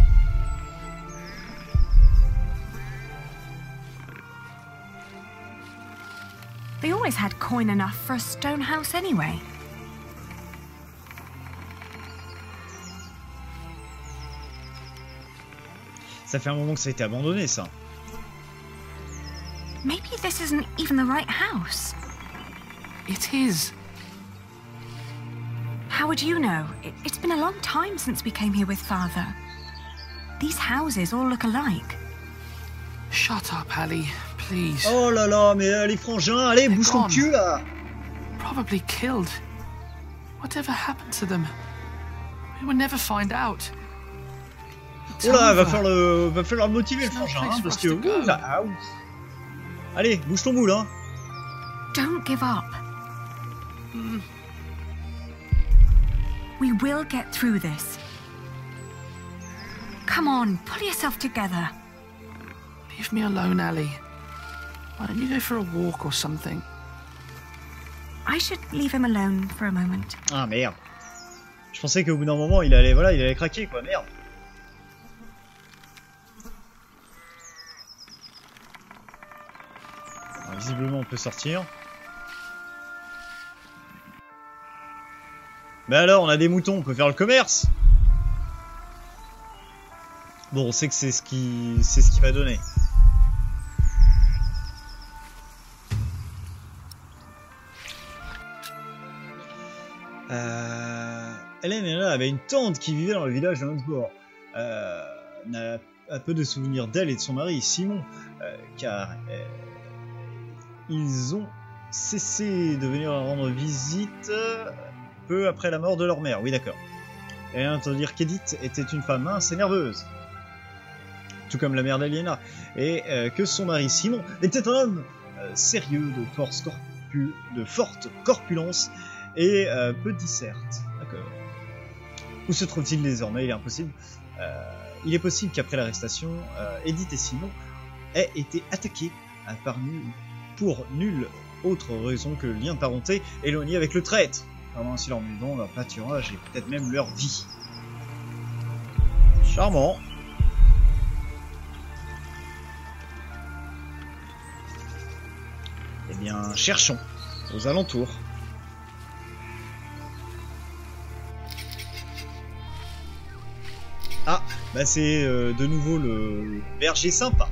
They always had coin enough for a stone house anyway.
Ça fait un moment que ça a été abandonné, ça.
Maybe this isn't even the right house.
It is.
How would you know? It's been a long time since we came here with Father. These houses all look alike.
Shut up, Ali, please.
Oh là là, mais les frangins, allez, bouge ton cul là.
Probably killed. Whatever happened to them? We will never find out.
Oh là, va falloir le motiver le frangin, hein, parce que... Ouh là, ah, ouf. Allez, bouge ton boule, hein.
Don't give up. We will get through this. Come on, pull yourself together.
Leave me alone, Ellie. Why don't you go for a walk or something?
I should leave him alone for a moment.
Ah merde. Je pensais qu'au bout d'un moment il allait craquer quoi, merde. Alors, visiblement on peut sortir. Mais alors on a des moutons, on peut faire le commerce. Bon, on sait que c'est ce qui va donner. Hélène avait une tante qui vivait dans le village de Huntsborough. N'a a peu de souvenirs d'elle et de son mari Simon, car ils ont cessé de venir leur rendre visite peu après la mort de leur mère. Oui, d'accord. Elle a entendu dire qu'Edith était une femme mince et nerveuse, tout comme la mère d'Aliena, et que son mari Simon était un homme sérieux, de forte corpulence et peu disserte. D'accord. Où se trouve-t-il désormais? Il est impossible. Il est possible qu'après l'arrestation, Edith et Simon aient été attaqués pour nulle autre raison que le lien de parenté éloigné avec le traître, perdant ainsi leur maison, leur pâturage et peut-être même leur vie. Charmant. Eh bien, cherchons aux alentours. Ah, bah c'est de nouveau le berger sympa.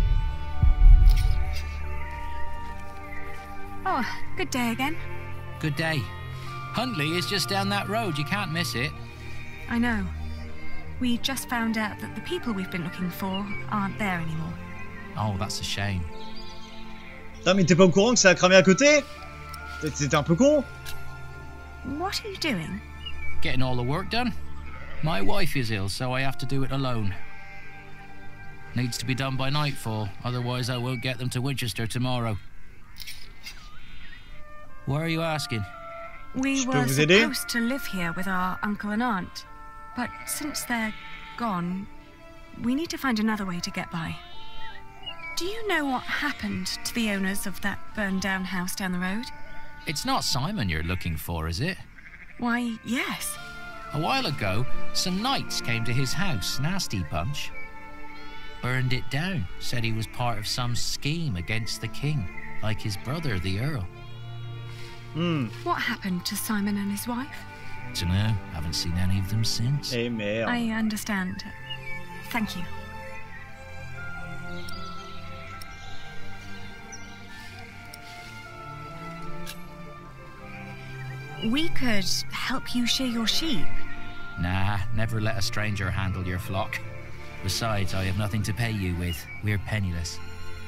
Oh, good day again.
Good day. Huntley is just down that road. You can't miss it.
I know. We just found out that the people we've been looking for aren't there anymore.
Oh, that's a shame.
Putain, mais t'es pas au courant que ça a cramé à côté? T'étais un peu con?
What are you doing?
Getting all the work done. My wife is ill, so I have to do it alone. Needs to be done by nightfall, otherwise I won't get them to Winchester tomorrow. Why are you asking?
We were supposed to live here with our uncle and aunt, but since they're gone, we need to find another way to get by. Do you know what happened to the owners of that burned-down house down the road?
It's not Simon you're looking for, is it?
Why, yes.
A while ago, some knights came to his house, nasty bunch. Burned it down, said he was part of some scheme against the king, like his brother, the Earl.
What happened to Simon and his wife?
Dunno, haven't seen any of them since.
Eh merde.
I understand. Thank you. We could help you shear your sheep.
Nah, never let a stranger handle your flock. Besides, I have nothing to pay you with. We're penniless.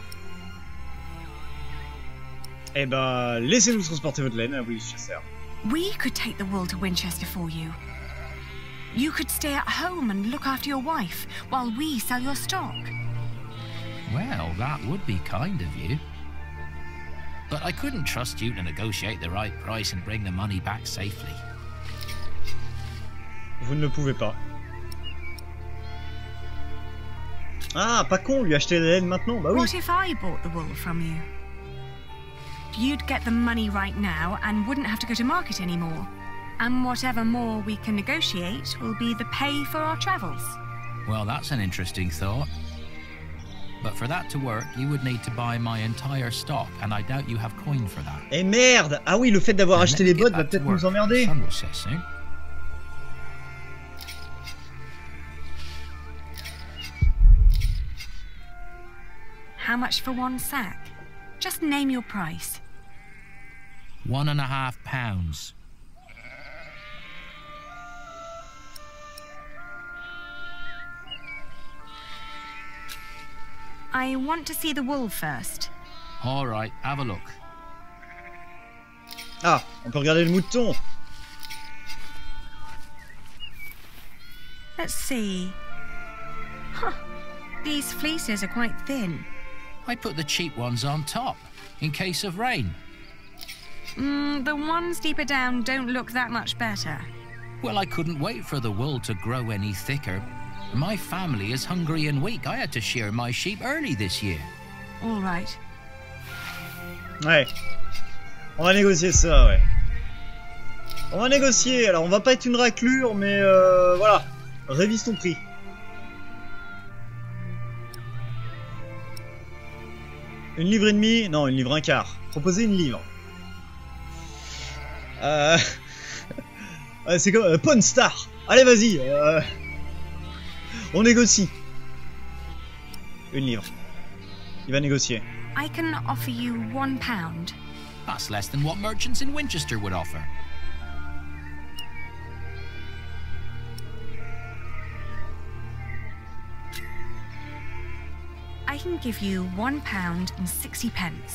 Eh ben, laissez-nous transporter votre laine à Winchester.
We could take the wool to Winchester for you. You could stay at home and look after your wife while we sell your stock.
Well, that would be kind of you. But I couldn't trust you to negotiate the right price and bring the money back safely.
Vous ne le pouvez pas. Ah, pas con, lui acheter la laine maintenant, bah oui.
What if I bought the wool from you? You'd get the money right now and wouldn't have to go to market anymore. And whatever more we can negotiate will be the pay for our travels.
Well, that's an interesting thought. But for that to work, you would need to buy my entire stock, and I doubt you have coin for that.
Eh merde! Ah oui, le fait d'avoir acheté les bottes va peut-être nous emmerder.
How much for one sack? Just name your price.
£1.50.
I want to see the wool first.
All right, have a look.
Ah, on peut regarder le mouton.
Let's see. Huh. These fleeces are quite thin.
I put the cheap ones on top, in case of rain.
The ones deeper down don't look that much better.
Well, I couldn't wait for the wool to grow any thicker. My family is hungry and weak. I had to shear my sheep early this year.
All right.
Ouais. On va négocier ça, ouais. On va négocier. Alors, on va pas être une raclure, mais voilà. Révise ton prix. Une livre et demie? Non, une livre un quart. Proposez une livre. C'est comme Pawn Star. Allez, vas-y. On négocie. Une livre. Il va négocier.
I can offer you £1.
That's less than what merchants in Winchester would offer.
I can give you £1.60.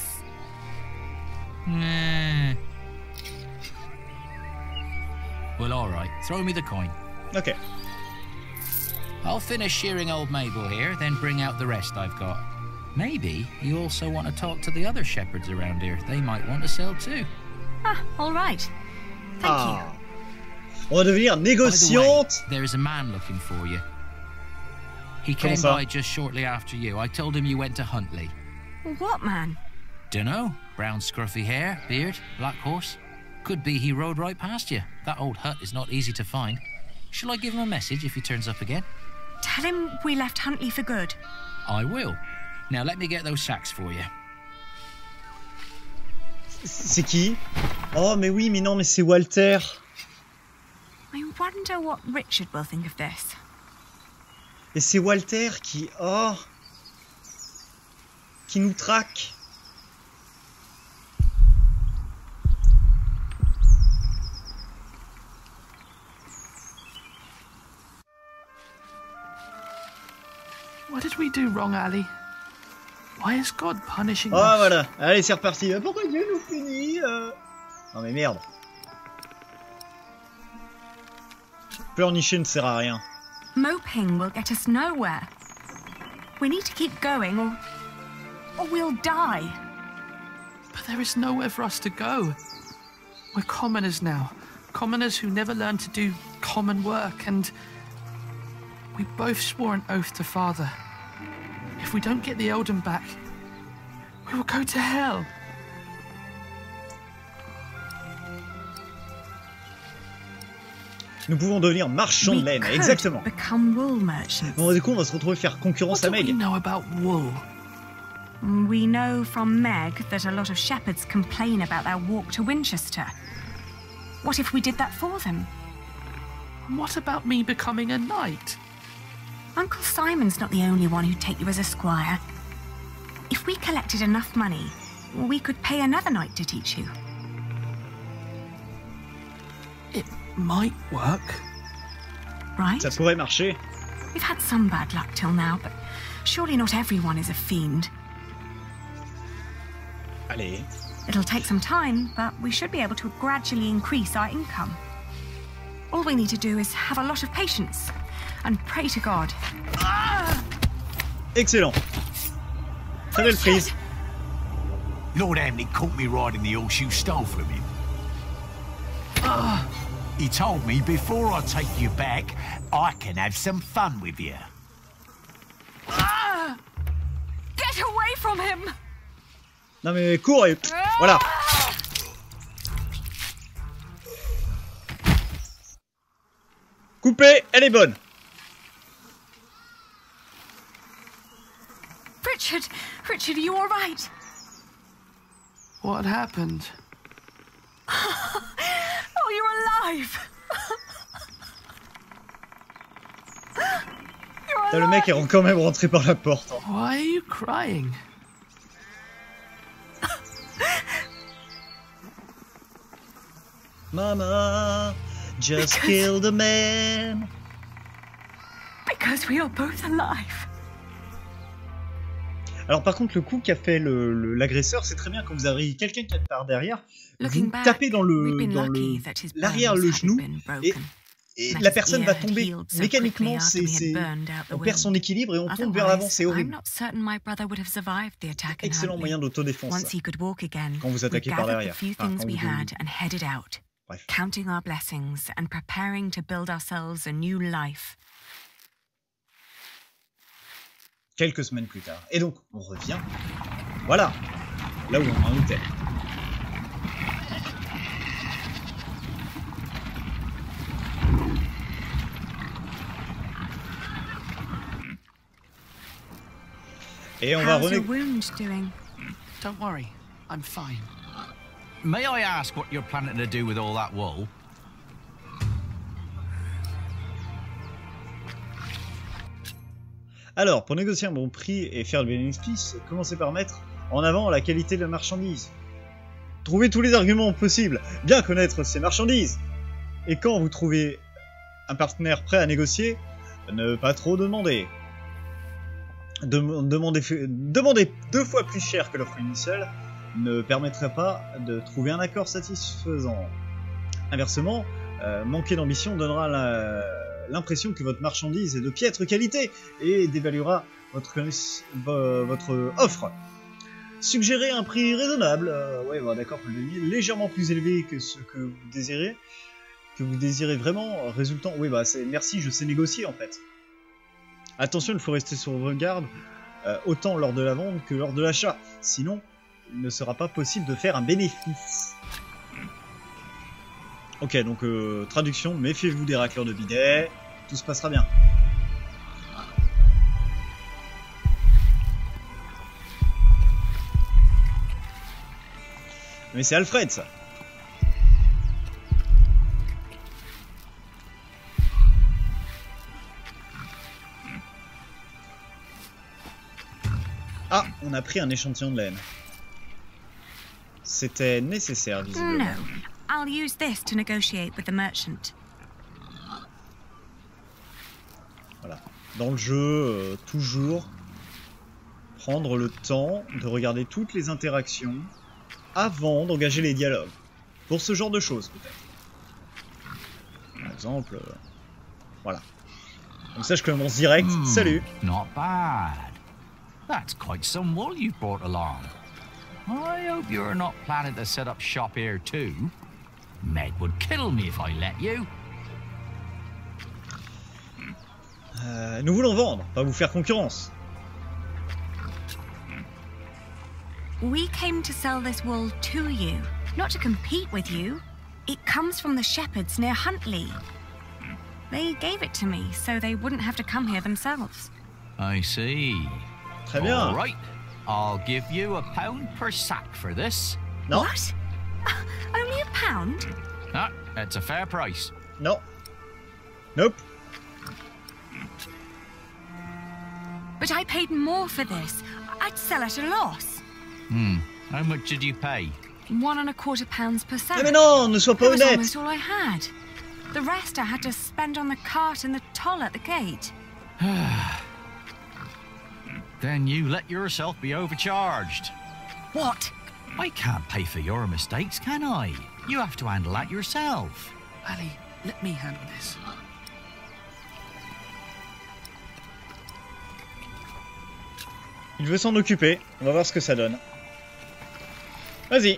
Well, all right. Throw me the coin.
Okay.
I'll finish shearing old Mabel here, then bring out the rest I've got. Maybe you also want to talk to the other shepherds around here. They might want to sell too.
Ah, all right. Thank you.
On va devenir négociante.
There is a man looking for you. He came by just shortly after you. I told him you went to Huntley.
What man?
Dunno. Brown scruffy hair, beard, black horse. Could be he rode right past you. That old hut is not easy to find. Shall I give him a message if he turns up again?
Tell him we left Huntley for good.
I will. Now let me get those sacks for you.
C'est qui? Oh, mais oui, mais non, mais c'est Walter.
I wonder what Richard will think of this.
Et c'est Walter qui... Oh, qui nous traque.
What did we do wrong, Ali? Why is God punishing us?
Oh, voilà. Allez, c'est reparti. Pourquoi Dieu nous punit Non, mais merde. Pleurnicher ne sert à rien.
Moping will get us nowhere. We need to keep going or we'll die.
But there is nowhere for us to go. We're commoners now. Commoners who never learned to do common work, and we both swore an oath to Father. If we don't get the Eldon back, we will go to hell.
Nous pouvons devenir marchands de laine, exactement. Bon, du coup, on va se retrouver faire concurrence à Meg.
What do we know about wool?
We know from Meg that a lot of shepherds complain about their walk to Winchester. What if we did that for them?
And what about me becoming a knight?
Uncle Simon's not the only one who'd take you as a squire. If we collected enough money, we could pay another knight to teach you.
It might work.
Right?
Ça pourrait marcher.
We've had some bad luck till now, but surely not everyone is a fiend.
Allez.
It'll take some time, but we should be able to gradually increase our income. All we need to do is have a lot of patience and pray to God.
Excellent. Très belle prise.
Lord Hamlet caught me riding the horse you stole from him. He told me before I take you back, I can have some fun with you.
Get away from him!
Non mais cours et... Voilà. Coupée, elle est bonne.
Richard, are you all right?
What happened?
Oh, you're alive!
Le mec est quand même rentré par la porte.
Why are you crying?
Mama, just killed a man.
Because we are both alive.
Alors par contre, le coup qu'a fait l'agresseur, c'est très bien quand vous avez quelqu'un qui est par derrière, vous tapez dans l'arrière le genou et la personne va tomber mécaniquement. On perd son équilibre et on tombe vers l'avant. C'est horrible. Excellent moyen d'autodéfense quand vous attaquez par derrière. Bref.
Counting our blessings and preparing to build ourselves a new life.
Quelques semaines plus tard. Et donc, on revient. Voilà. Là où on en était. Et on va
How's your wound doing?
Don't worry, I'm fine.
May I ask what you're planning to do with all that wool?
Alors, pour négocier un bon prix et faire le bénéfice, commencez par mettre en avant la qualité de la marchandise. Trouvez tous les arguments possibles, bien connaître ces marchandises. Et quand vous trouvez un partenaire prêt à négocier, ne pas trop demander. Demander 2 fois plus cher que l'offre initiale ne permettrait pas de trouver un accord satisfaisant. Inversement, manquer d'ambition donnera l'impression que votre marchandise est de piètre qualité et dévaluera votre offre. Suggérez un prix raisonnable, ouais, bah, d'accord, légèrement plus élevé que ce que vous désirez vraiment, résultant, oui, bah, c'est merci, je sais négocier en fait. Attention, il faut rester sur vos gardes, autant lors de la vente que lors de l'achat, sinon il ne sera pas possible de faire un bénéfice. Ok, donc traduction, méfiez-vous des racleurs de bidet, tout se passera bien. Mais c'est Alfred ça. Ah, on a pris un échantillon de laine. C'était nécessaire, visiblement.
No, I'll use this to negotiate with the merchant.
Voilà. Dans le jeu, toujours prendre le temps de regarder toutes les interactions avant d'engager les dialogues. Pour ce genre de choses, peut-être. Par exemple, voilà. Comme ça, je commence direct. Salut.
Not bad. That's quite some wool you brought along. I hope you're not planning to set up shop here too. Meg would kill me if I let you.
Nous voulons vendre, pas vous faire concurrence.
We came to sell this wool to you, not to compete with you. It comes from the shepherds near Huntley. They gave it to me so they wouldn't have to come here themselves.
I see.
Très bien.
All right. I'll give you £1 per sack for this.
No.
What? Only £1?
Ah, that's a fair price.
No. Nope.
But I paid more for this. I'd sell at a loss.
How much did you pay?
£1.25 per sack.
Mais non, ne sois pas
That was
honnête.
almost all I had. The rest I had to spend on the cart and the toll at the gate.
Then you let yourself be overcharged.
What?
I can't pay for your mistakes, can I? You have to handle that yourself.
Ali, let me handle this.
Il veut s'en occuper. On va voir ce que ça donne. Vas-y.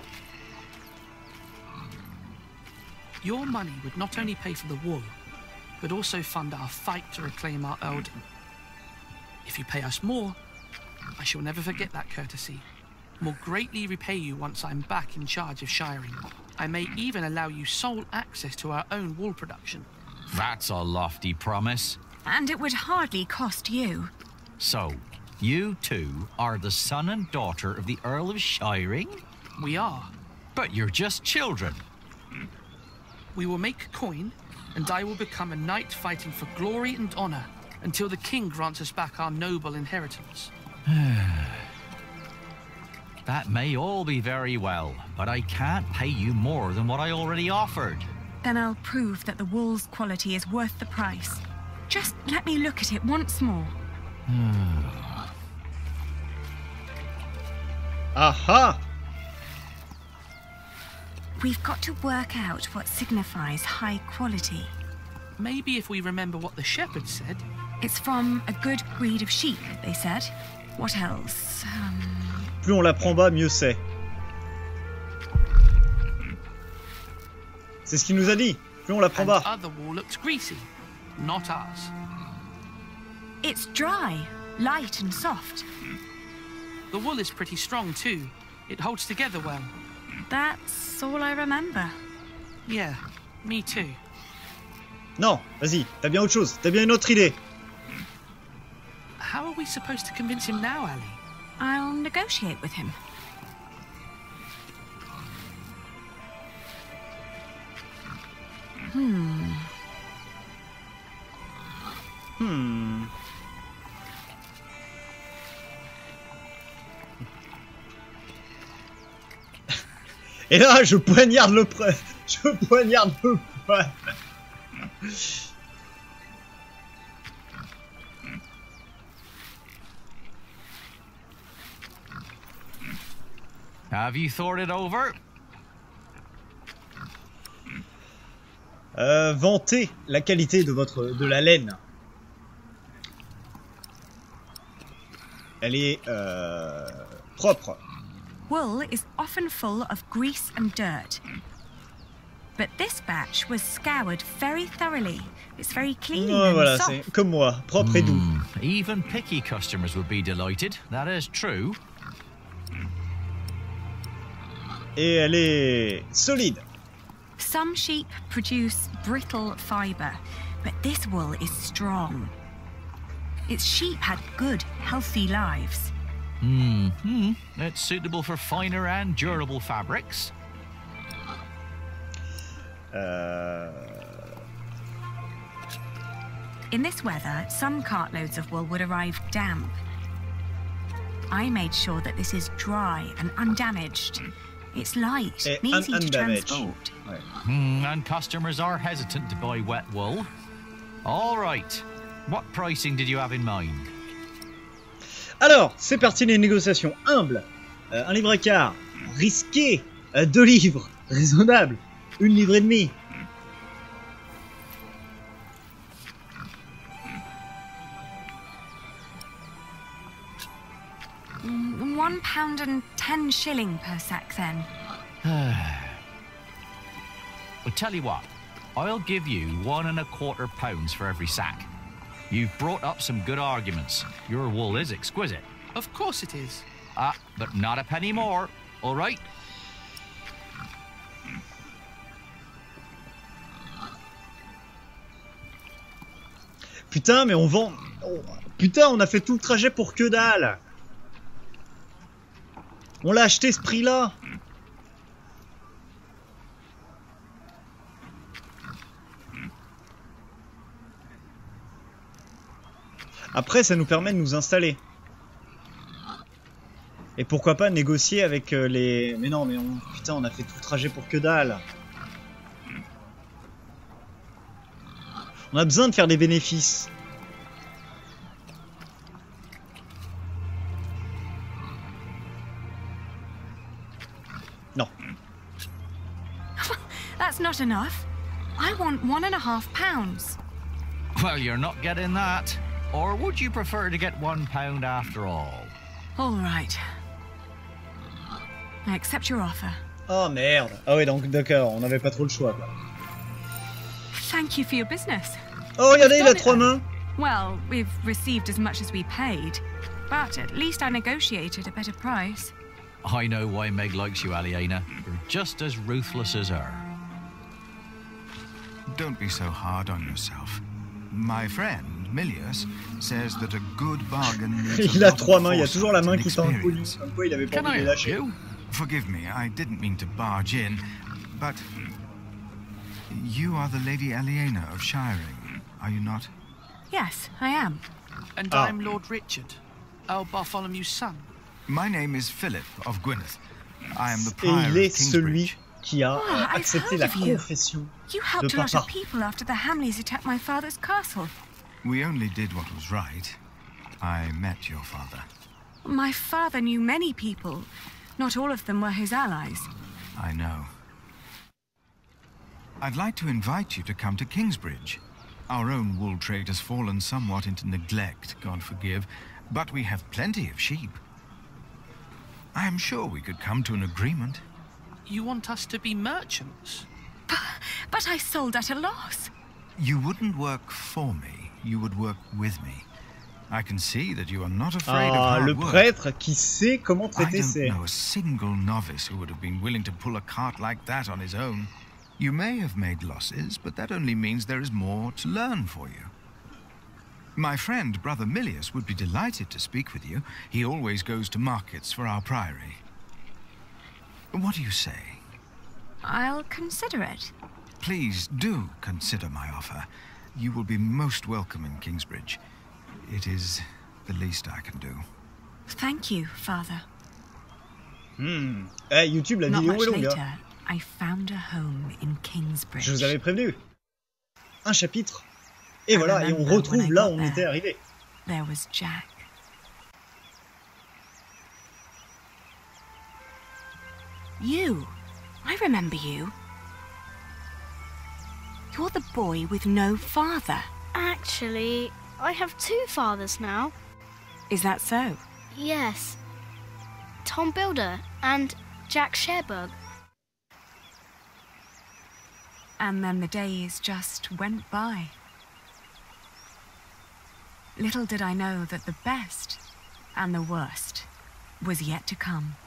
Your money would not only pay for the wool, but also fund our fight to reclaim our earldom. If you pay us more, I shall never forget that courtesy. More greatly repay you once I'm back in charge of shiring. I may even allow you sole access to our own wool production.
That's a lofty promise.
And it would hardly cost you.
So, you two are the son and daughter of the Earl of Shiring?
We are.
But you're just children.
We will make coin, and I will become a knight fighting for glory and honor until the king grants us back our noble inheritance.
That may all be very well, but I can't pay you more than what I already offered.
Then I'll prove that the wool's quality is worth the price. Just let me look at it once more.
Aha!
We've got to work out what signifies high quality.
Maybe if we remember what the shepherd said.
It's from a good breed of sheep, they said. What else?
Plus on la prend bas, mieux c'est. C'est ce qu'il nous a dit. Plus on la prend
And
bas.
other wool looks greasy. Not ours.
It's dry, light and soft.
The wool is pretty strong too. It holds together well.
That's all I remember.
Yeah, me too.
Non, vas-y, t'as bien autre chose, t'as bien une autre idée.
How are we supposed to convince him now, Ali?
I'll negotiate with him.
Et là, je poignarde le prêtre. Je poignarde le prêtre.
Have you thought it over?
Vantez la qualité de la laine. Elle est propre.
Wool is often full of grease and dirt. But this batch was scoured very thoroughly. It's very clean and
Voilà,
soft.
c'est comme moi, propre et doux.
Even picky customers would be delighted. That is true.
Et elle est solide.
Some sheep produce brittle fibre, but this wool is strong. Its sheep had good, healthy lives.
It's suitable for finer and durable fabrics. In this weather, some cartloads of wool would arrive damp. I made sure that this is dry and undamaged. It's light, and easy to transport. And customers are hesitant to buy wet wool. All right. What pricing did you have in mind?
Alors, c'est parti les négociations humbles. 1 livre et quart. Risqué. 2 livres. Raisonnable. 1 livre et demi.
£1.10 per sack then.
Well, tell you what, I'll give you £1.25 for every sack. You've brought up some good arguments. Your wool is exquisite.
Of course it is.
But not a penny more, all right?
Putain, mais on vend... Oh, putain, on a fait tout le trajet pour que dalle. On l'a acheté ce prix-là. Après, ça nous permet de nous installer. Et pourquoi pas négocier avec les... Mais non, mais putain, on a fait tout le trajet pour que dalle. On a besoin de faire des bénéfices. Non.
That's not enough. I want £1.50.
Well, you're not getting that. Or would you prefer to get £1 after all?
All right. I accept your offer.
Oh merde. Ah ouais, donc d'accord, on n'avait pas trop le choix, quoi.
Thank you for your business.
Oh, regardez, il a 3 mains.
Well, we've received as much as we paid, but at least I negotiated a better price.
I know why Meg likes you, Aliena. You're just as ruthless as her.
Don't be so hard on yourself. My friend, Milius, says that a good bargain needs
Il a 3 mains, il y a toujours la main qui tend le coulis. Comme quoi il avait pas envie de les lâcher.
Forgive me, I didn't mean to barge in, but you are the Lady Aliena of Shiring, are you not?
Yes, I am.
And I'm Lord Richard, Earl Bartholomew's son.
My name is Philip of Gwynedd. I am the
Et
prior
il est
of
celui
Kingsbridge.
qui a accepté la confession
You
de
helped a lot
papa.
of people after the Hamleys attacked my father's castle.
We only did what was right. I met your father.
My father knew many people. Not all of them were his allies.
I know. I'd like to invite you to come to Kingsbridge. Our own wool trade has fallen somewhat into neglect, God forgive, but we have plenty of sheep. I am sure we could come to an agreement.
You want us to be merchants?
But I sold at a loss.
You wouldn't work for me. You would work with me. I can see that you are not afraid of hard
le
work.
prêtre qui sait comment traiter ses...
I don't know a single novice who would have been willing to pull a cart like that on his own. You may have made losses, but that only means there is more to learn for you. My friend, Brother Milius, would be delighted to speak with you. He always goes to markets for our priory. What do you say?
I'll consider it.
Please do consider my offer. You will be most welcome in Kingsbridge. It is the least I can do.
Thank you, Father.
YouTube, la vidéo est longue.
Later, I found a home in Kingsbridge.
Je vous avais prévenu. Un chapitre. Et voilà, et on retrouve là où on était arrivé.
There was Jack. You. I remember you. You're the boy with no father.
Actually, I have 2 fathers now.
Is that so?
Yes. Tom Builder and Jack Sherbug.
And then the days just went by. Little did I know that the best and the worst was yet to come.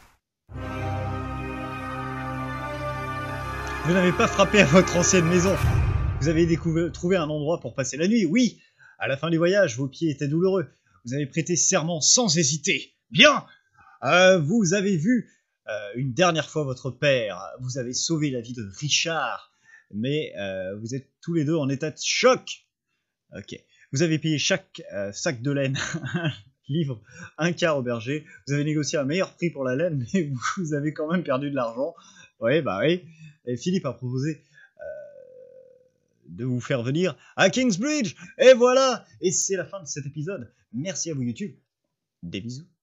Vous n'avez pas frappé à votre ancienne maison. Vous avez trouvé un endroit pour passer la nuit. Oui, à la fin du voyage, vos pieds étaient douloureux. Vous avez prêté serment sans hésiter. Bien. Vous avez vu une dernière fois votre père. Vous avez sauvé la vie de Richard. Mais vous êtes tous les deux en état de choc. Ok. Vous avez payé chaque sac de laine un livre, un quart au berger. Vous avez négocié un meilleur prix pour la laine, mais vous avez quand même perdu de l'argent. Oui, bah oui. Et Philippe a proposé de vous faire venir à Kingsbridge. Et voilà. Et c'est la fin de cet épisode. Merci à vous YouTube. Des bisous.